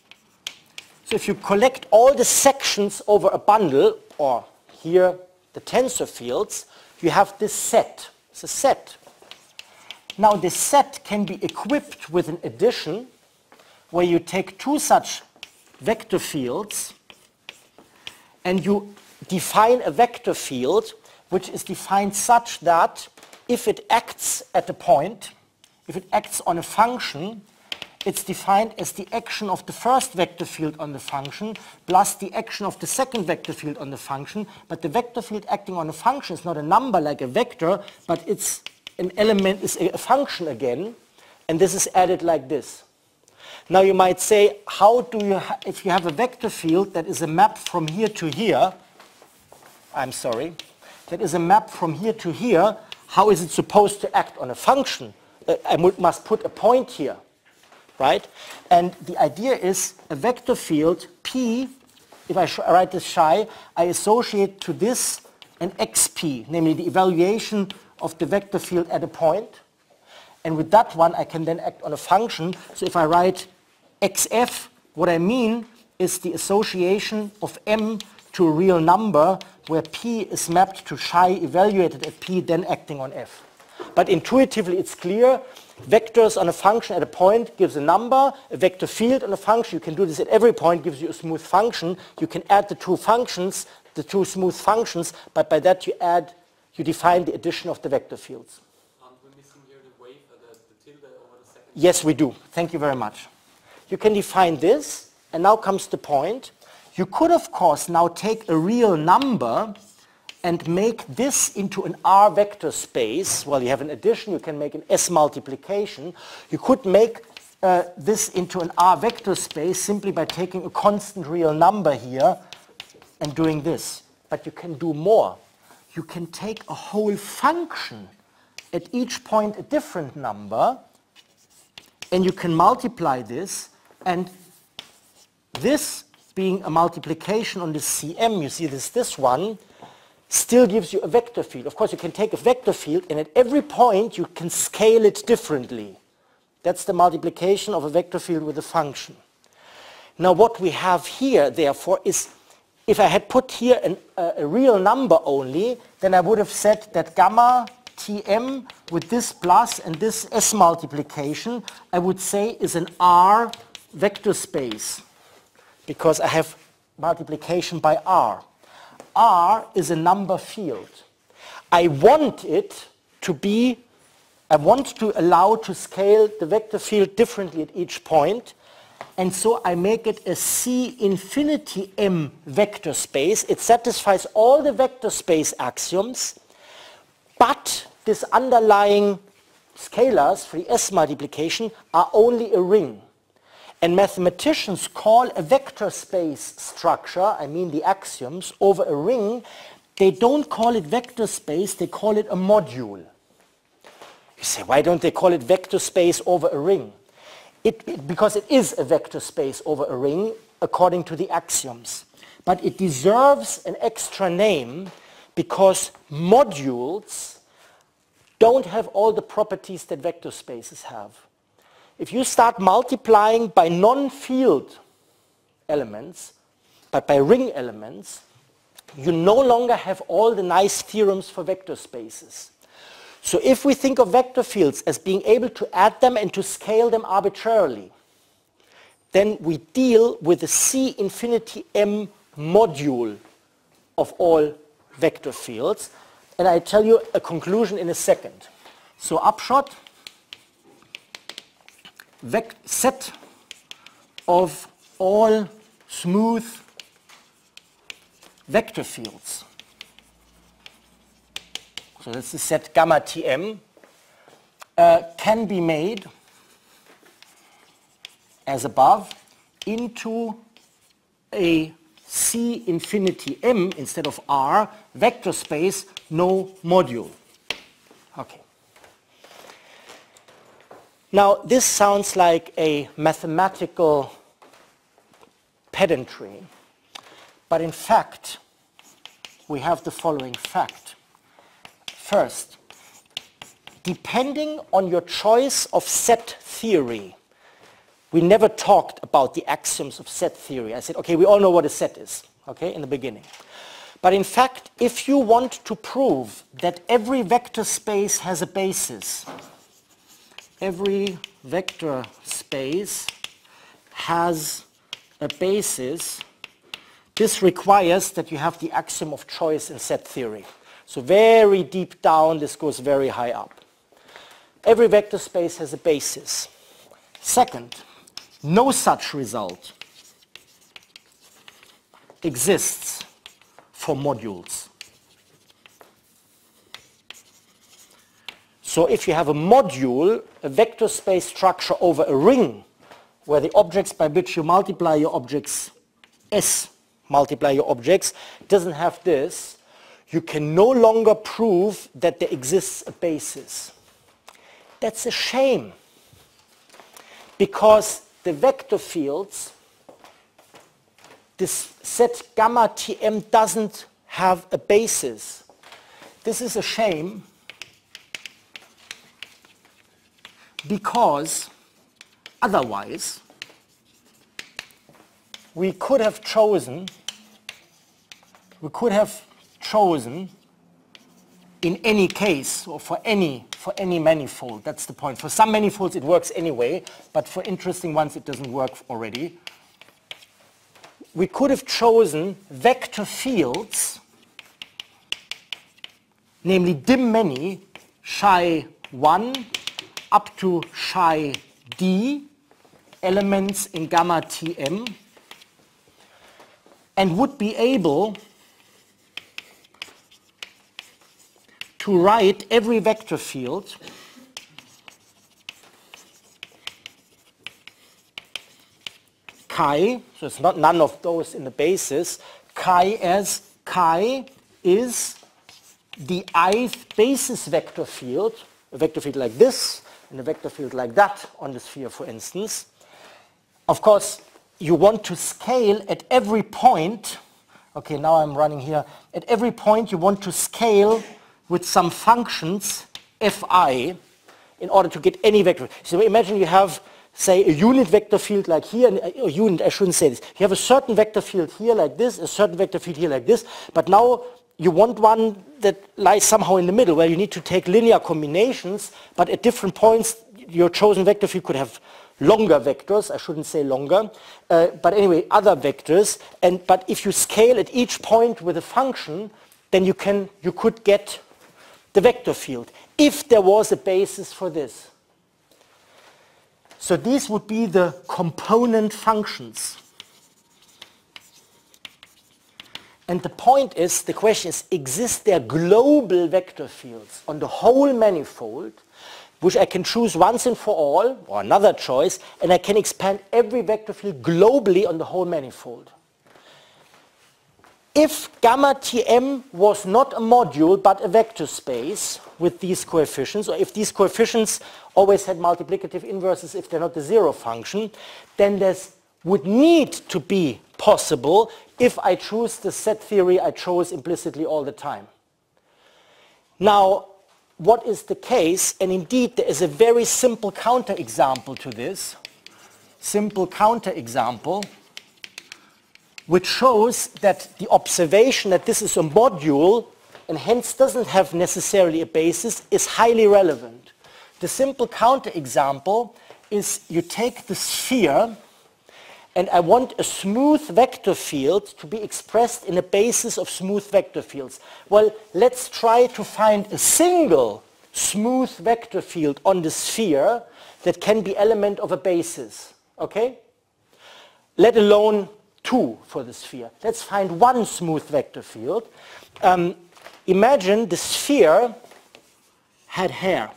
So if you collect all the sections over a bundle, or here the tensor fields, you have this set. It's a set. Now this set can be equipped with an addition where you take two such vector fields and you define a vector field which is defined such that if it acts at a point, if it acts on a function, it's defined as the action of the first vector field on the function plus the action of the second vector field on the function. But the vector field acting on a function is not a number like a vector, but it's an element, is a function again, and this is added like this. Now you might say, how do you, ha if you have a vector field that is a map from here to here, I'm sorry, that is a map from here to here, how is it supposed to act on a function? Uh, I must put a point here. Right? And the idea is a vector field P, if I write this psi, I associate to this an xp, namely the evaluation of the vector field at a point. And with that one, I can then act on a function. So if I write xf, what I mean is the association of m to a real number where p is mapped to psi evaluated at p, then acting on f. But intuitively, it's clear. Vectors on a function at a point gives a number. A vector field on a function, you can do this at every point, gives you a smooth function. You can add the two functions, the two smooth functions, but by that you add, you define the addition of the vector fields. Aren't we missing here the wave, uh, the, the tilde over the second? Yes, we do. Thank you very much. You can define this, and now comes the point. You could, of course, now take a real number and make this into an R vector space. Well, you have an addition, you can make an S multiplication. You could make uh, this into an R vector space simply by taking a constant real number here and doing this. But you can do more. You can take a whole function, at each point a different number, and you can multiply this, and this being a multiplication on the C M, you see this, this one, still gives you a vector field. Of course, you can take a vector field, and at every point you can scale it differently. That's the multiplication of a vector field with a function. Now what we have here, therefore, is if I had put here an, uh, a real number only, then I would have said that gamma Tm with this plus and this S multiplication, I would say is an R vector space, because I have multiplication by R. R is a number field. I want it to be, I want to allow to scale the vector field differently at each point, and so I make it a C infinity M vector space. It satisfies all the vector space axioms, but this underlying scalars for the S multiplication are only a ring. And mathematicians call a vector space structure, I mean the axioms, over a ring, they don't call it vector space, they call it a module. You say, why don't they call it vector space over a ring? It, it, because it is a vector space over a ring, according to the axioms. But it deserves an extra name because modules don't have all the properties that vector spaces have. If you start multiplying by non-field elements, but by ring elements, you no longer have all the nice theorems for vector spaces. So if we think of vector fields as being able to add them and to scale them arbitrarily, then we deal with the C infinity M module of all vector fields. And I tell you a conclusion in a second. So upshot, vec set of all smooth vector fields. So that's the set gamma T M, uh, can be made as above into a C infinity M instead of R vector space, no module. Okay. Now this sounds like a mathematical pedantry, but in fact we have the following fact. First, depending on your choice of set theory, we never talked about the axioms of set theory. I said, okay, we all know what a set is, okay, in the beginning. But in fact, if you want to prove that every vector space has a basis, every vector space has a basis, this requires that you have the axiom of choice in set theory. So very deep down, this goes very high up. Every vector space has a basis. Second, no such result exists for modules. So if you have a module, a vector space structure over a ring, where the objects by which you multiply your objects, S multiply your objects, doesn't have this, you can no longer prove that there exists a basis. That's a shame, because the vector fields, this set gamma T M doesn't have a basis. This is a shame because otherwise we could have chosen, we could have chosen in any case, or for any, for any manifold, that's the point. For some manifolds it works anyway, but for interesting ones it doesn't work already. We could have chosen vector fields, namely dim many, psi one up to psi d, elements in gamma T M, and would be able to write every vector field chi, so it's not none of those in the basis, chi as chi is the ith basis vector field, a vector field like this and a vector field like that on the sphere, for instance. Of course, you want to scale at every point. Okay, now I'm running here. At every point you want to scale with some functions fi in order to get any vector. So imagine you have, say, a unit vector field like here, and a unit, I shouldn't say this. You have a certain vector field here like this, a certain vector field here like this, but now you want one that lies somehow in the middle, where you need to take linear combinations, but at different points your chosen vector field could have longer vectors, I shouldn't say longer, uh, but anyway, other vectors, and but if you scale at each point with a function, then you can, you could get the vector field, if there was a basis for this. So these would be the component functions. And the point is, the question is, exist there global vector fields on the whole manifold, which I can choose once and for all, or another choice, and I can expand every vector field globally on the whole manifold. If gamma T M was not a module but a vector space with these coefficients, or if these coefficients always had multiplicative inverses if they're not the zero function, then this would need to be possible if I choose the set theory I chose implicitly all the time. Now, what is the case? And indeed, there is a very simple counterexample to this. Simple counterexample, which shows that the observation that this is a module and hence doesn't have necessarily a basis is highly relevant. The simple counterexample is you take the sphere and I want a smooth vector field to be expressed in a basis of smooth vector fields. Well, let's try to find a single smooth vector field on the sphere that can be element of a basis, okay? Let alone two for the sphere. Let's find one smooth vector field. Um, imagine the sphere had hair.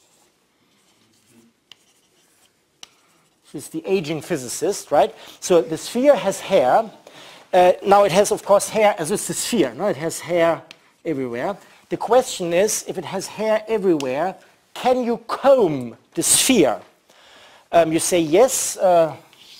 This is the aging physicist, right? So the sphere has hair. Uh, now it has, of course, hair as it's the sphere. No? It has hair everywhere. The question is, if it has hair everywhere, can you comb the sphere? Um, you say yes. Uh,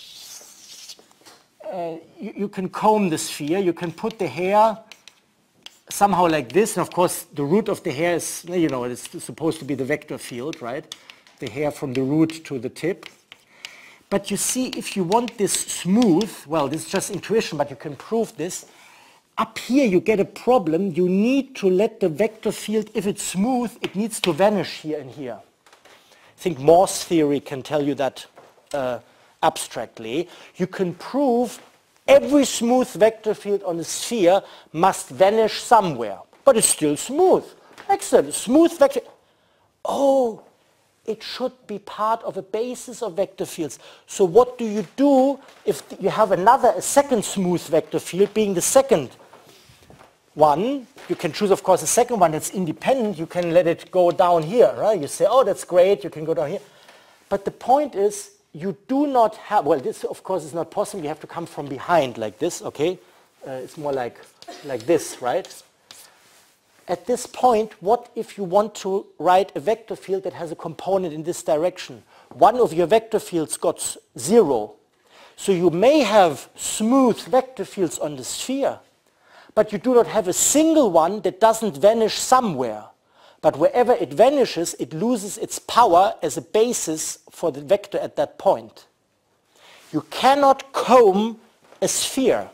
uh, you, you can comb the sphere. You can put the hair somehow like this. And of course, the root of the hair is, you know, it's supposed to be the vector field, right? The hair from the root to the tip. But you see, if you want this smooth, well, this is just intuition, but you can prove this. Up here you get a problem. You need to let the vector field, if it's smooth, it needs to vanish here and here. I think Morse theory can tell you that uh, abstractly. You can prove every smooth vector field on the sphere must vanish somewhere, but it's still smooth. Excellent, smooth vector. Oh, it should be part of a basis of vector fields. So what do you do if you have another, a second smooth vector field being the second one? You can choose, of course, a second one that's independent. You can let it go down here, right? You say, oh, that's great, you can go down here. But the point is, you do not have, well, this, of course, is not possible. You have to come from behind like this, okay? Uh, it's more like, like this, right? At this point, what if you want to write a vector field that has a component in this direction? One of your vector fields got zero. So you may have smooth vector fields on the sphere, but you do not have a single one that doesn't vanish somewhere. But wherever it vanishes, it loses its power as a basis for the vector at that point. You cannot comb a sphere.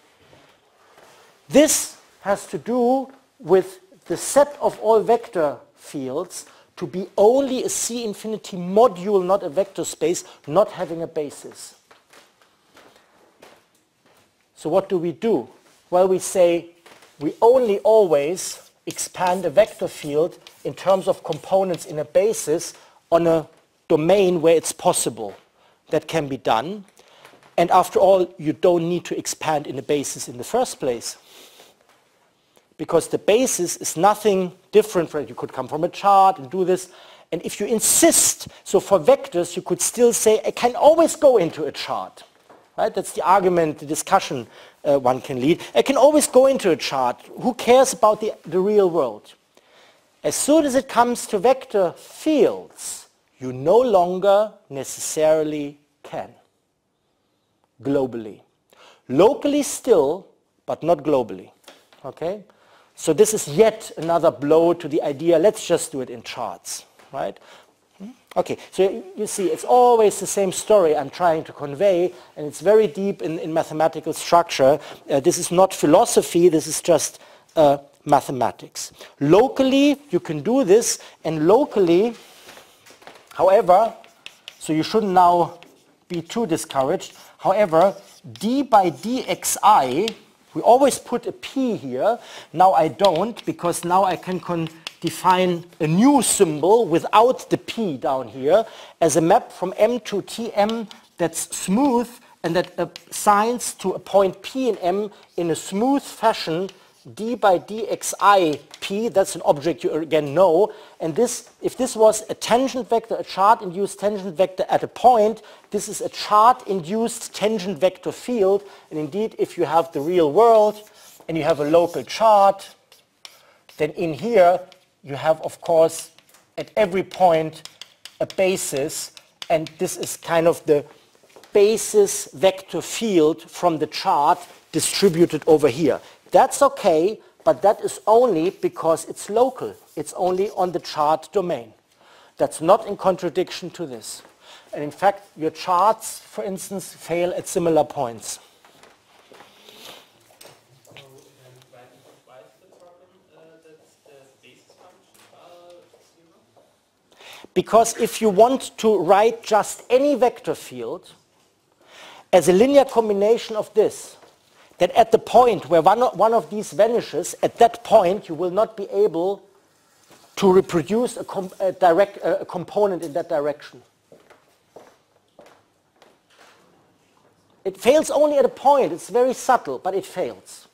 This has to do with the set of all vector fields to be only a C infinity module, not a vector space, not having a basis. So what do we do? Well, we say we only always expand a vector field in terms of components in a basis on a domain where it's possible. That can be done. And after all, you don't need to expand in a basis in the first place, because the basis is nothing different from it. You could come from a chart and do this. And if you insist, so for vectors, you could still say, I can always go into a chart. Right? That's the argument, the discussion uh, one can lead. I can always go into a chart. Who cares about the, the real world? As soon as it comes to vector fields, you no longer necessarily can. Globally. Locally still, but not globally. Okay? So this is yet another blow to the idea, let's just do it in charts, right? Okay, so you see, it's always the same story I'm trying to convey, and it's very deep in, in mathematical structure. Uh, this is not philosophy, this is just uh, mathematics. Locally, you can do this, and locally, however, so you shouldn't now be too discouraged, however, d by dxi, we always put a p here. Now I don't, because now I can con define a new symbol without the p down here as a map from M to Tm that's smooth and that assigns to a point P in M in a smooth fashion d by dxi p. That's an object you again know. And this, if this was a tangent vector, a chart-induced tangent vector at a point, this is a chart-induced tangent vector field. And indeed, if you have the real world and you have a local chart, then in here you have, of course, at every point a basis. And this is kind of the basis vector field from the chart distributed over here. That's okay, but that is only because it's local. It's only on the chart domain. That's not in contradiction to this. And in fact, your charts, for instance, fail at similar points. Because if you want to write just any vector field as a linear combination of this, that at the point where one of, one of these vanishes, at that point you will not be able to reproduce a, com a, direct, uh, a component in that direction. It fails only at a point. It's very subtle, but it fails.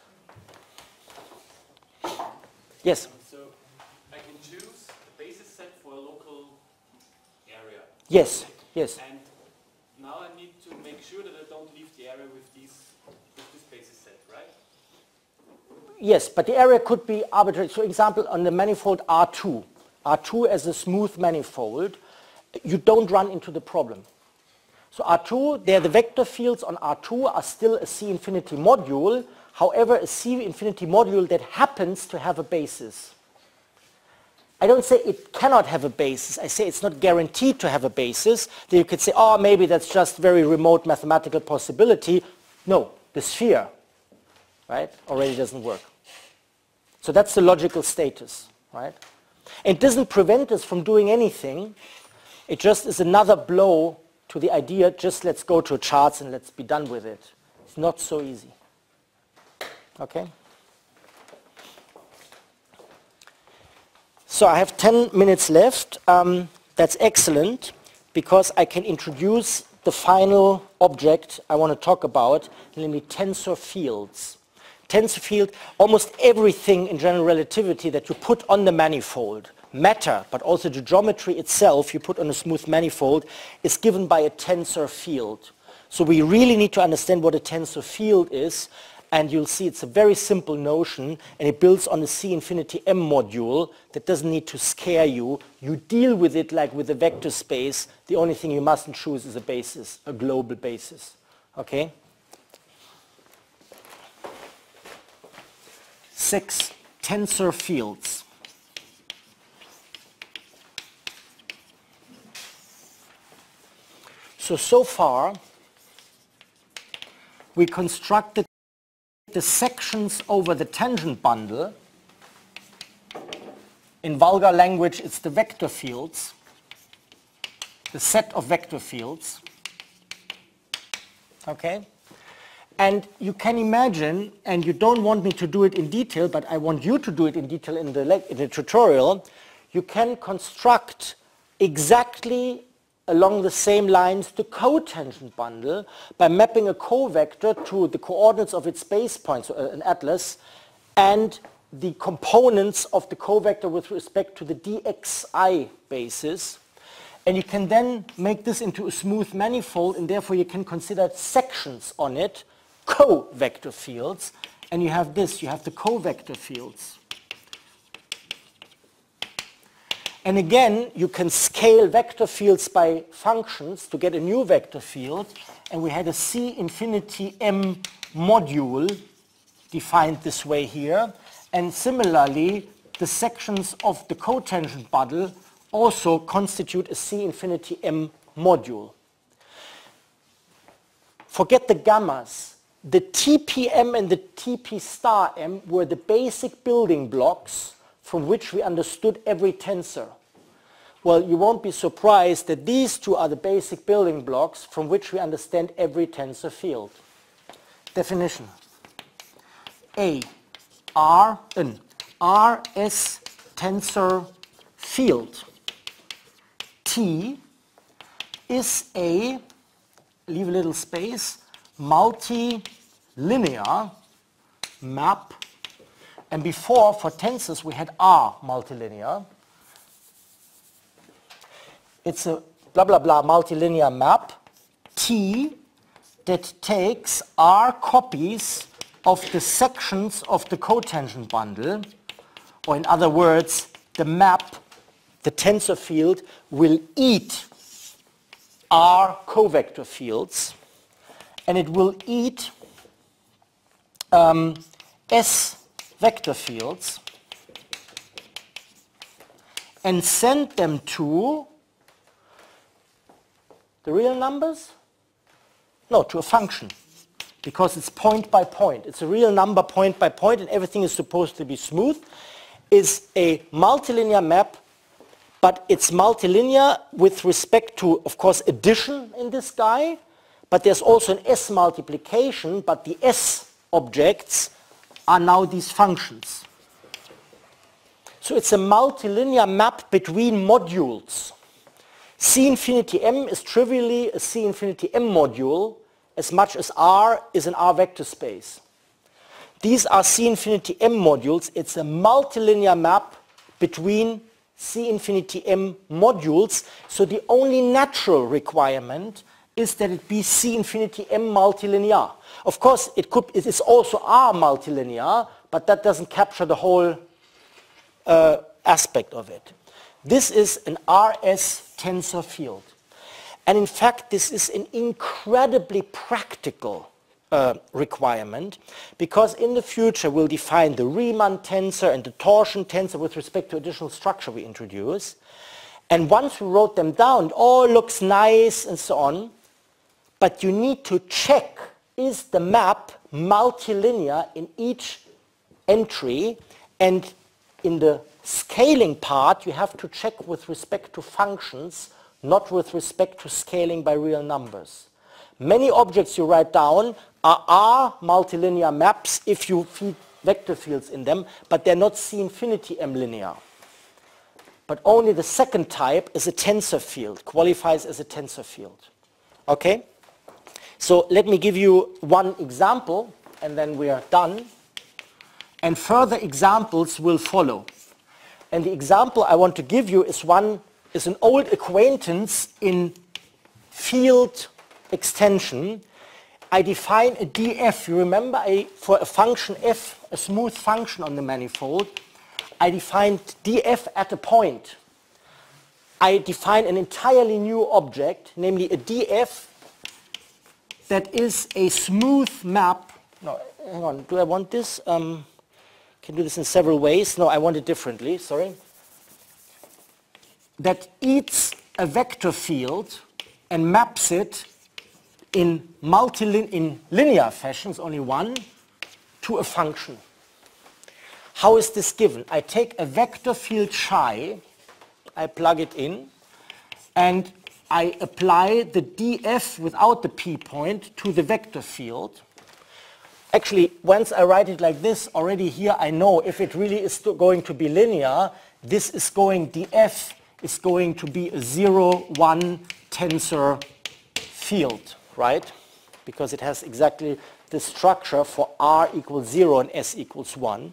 Yes? So I can choose a basis set for a local area. Yes, yes. And now I need to make sure that I don't leave the area with, these, with this basis set, right? Yes, but the area could be arbitrary. For example, on the manifold R two, R two as a smooth manifold, you don't run into the problem. So R two, there the vector fields on R two are still a C infinity module, however a C infinity module that happens to have a basis. I don't say it cannot have a basis, I say it's not guaranteed to have a basis. Then you could say, oh, maybe that's just very remote mathematical possibility. No, the sphere, right, already doesn't work. So that's the logical status, right? It doesn't prevent us from doing anything, it just is another blow to the idea, just let's go to charts and let's be done with it. It's not so easy. Okay? So I have ten minutes left. Um, that's excellent because I can introduce the final object I want to talk about, namely tensor fields. Tensor field, almost everything in general relativity that you put on the manifold, matter, but also the geometry itself you put on a smooth manifold, is given by a tensor field. So we really need to understand what a tensor field is, and you'll see it's a very simple notion, and it builds on a C infinity M module that doesn't need to scare you. You deal with it like with a vector space. The only thing you mustn't choose is a basis, a global basis. Okay? Six, tensor fields. So, so far, we constructed the sections over the tangent bundle. In vulgar language, it's the vector fields, the set of vector fields. Okay? And you can imagine, and you don't want me to do it in detail, but I want you to do it in detail in the, in the tutorial, you can construct exactly along the same lines the cotangent bundle by mapping a covector to the coordinates of its base points, so an atlas, and the components of the covector with respect to the dxi basis. And you can then make this into a smooth manifold, and therefore you can consider sections on it, covector fields, and you have this, you have the covector fields. And again, you can scale vector fields by functions to get a new vector field. And we had a C infinity M module defined this way here. And similarly, the sections of the cotangent bundle also constitute a C infinity M module. Forget the gammas. The T P M and the T P star M were the basic building blocks from which we understood every tensor. Well, you won't be surprised that these two are the basic building blocks from which we understand every tensor field. Definition. A, R, N, R S tensor field. T is a, leave a little space, multilinear map. And before, for tensors, we had R multilinear. It's a blah, blah, blah multilinear map, T, that takes R copies of the sections of the cotangent bundle, or in other words, the map, the tensor field, will eat R covector fields, and it will eat um, S vector fields, and send them to the real numbers? No, to a function, because it's point by point. It's a real number point by point, and everything is supposed to be smooth. Is a multilinear map but it's multilinear with respect to, of course, addition in this guy, but there's also an S multiplication, but the S objects are now these functions. So it's a multilinear map between modules. C infinity M is trivially a C infinity M module as much as R is an R vector space. These are C infinity M modules. It's a multilinear map between C infinity M modules. So the only natural requirement is that it be C infinity M multilinear. Of course, it could, it is also R multilinear, but that doesn't capture the whole uh, aspect of it. This is an R S tensor field. And in fact, this is an incredibly practical uh, requirement, because in the future we'll define the Riemann tensor and the torsion tensor with respect to additional structure we introduce. And once we wrote them down, it all looks nice and so on. But you need to check, is the map multilinear in each entry? And in the scaling part, you have to check with respect to functions, not with respect to scaling by real numbers. Many objects you write down are R multilinear maps if you feed vector fields in them, but they're not C infinity M linear. But only the second type is a tensor field, qualifies as a tensor field. Okay? So let me give you one example, and then we are done. And further examples will follow. And the example I want to give you is one, is an old acquaintance in field extension. I define a D F. You remember I, for a function f, a smooth function on the manifold, I defined D F at a point. I define an entirely new object, namely a D F that is a smooth map. No, hang on, do I want this? Um, can do this in several ways. No, I want it differently, sorry. That eats a vector field and maps it in multilin in linear fashion, it's only one, to a function. How is this given? I take a vector field psi, I plug it in, and I apply the D F without the P point to the vector field. Actually, once I write it like this, already here I know if it really is going to be linear, this is going, D F is going to be a zero, one tensor field, right? Because it has exactly the structure for R equals zero and S equals one.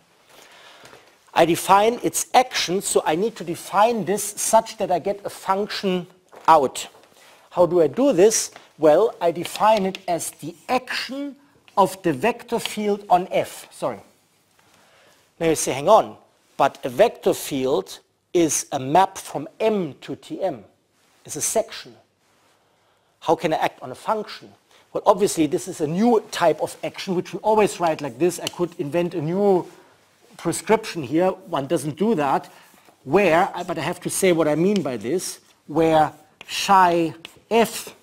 I define its action, so I need to define this such that I get a function out. How do I do this? Well, I define it as the action of the vector field on F. Sorry. Now you say, hang on, but a vector field is a map from M to T M. It's a section. How can I act on a function? Well, obviously, this is a new type of action, which we always write like this. I could invent a new prescription here. One doesn't do that. Where, but I have to say what I mean by this, where psi f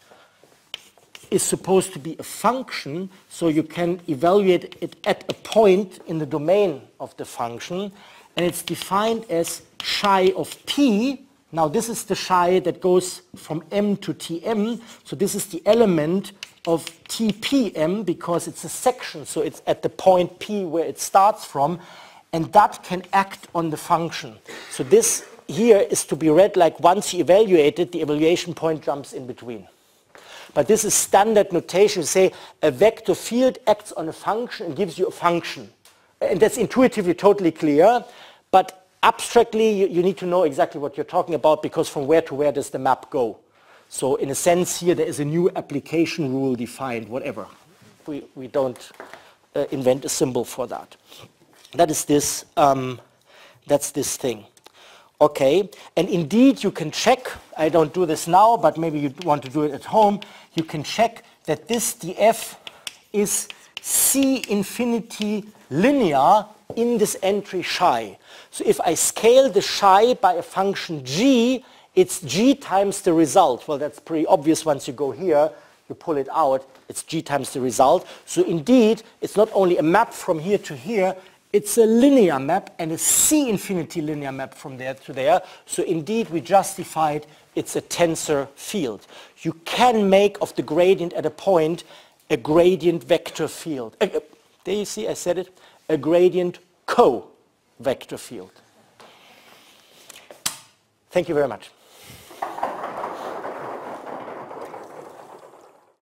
is supposed to be a function, so you can evaluate it at a point in the domain of the function, and it's defined as psi of p. Now this is the psi that goes from M to T M, so this is the element of T P M because it's a section, so it's at the point P where it starts from, and that can act on the function. So this here is to be read like once you evaluate it, the evaluation point jumps in between. But this is standard notation. You say a vector field acts on a function and gives you a function. And that's intuitively totally clear, but abstractly you, you need to know exactly what you're talking about, because from where to where does the map go? So in a sense here there is a new application rule defined, whatever. We, we don't uh, invent a symbol for that. That is this, um, that's this thing. Okay, and indeed you can check, I don't do this now, but maybe you want to do it at home, you can check that this D F is C infinity linear in this entry psi. So if I scale the psi by a function g, it's g times the result. Well, that's pretty obvious once you go here, you pull it out, it's g times the result. So indeed, it's not only a map from here to here, It's a linear map and a C infinity linear map from there to there. So indeed we justified it's a tensor field. You can make of the gradient at a point a gradient vector field. Uh, there you see, I said it, a gradient co-vector field. Thank you very much.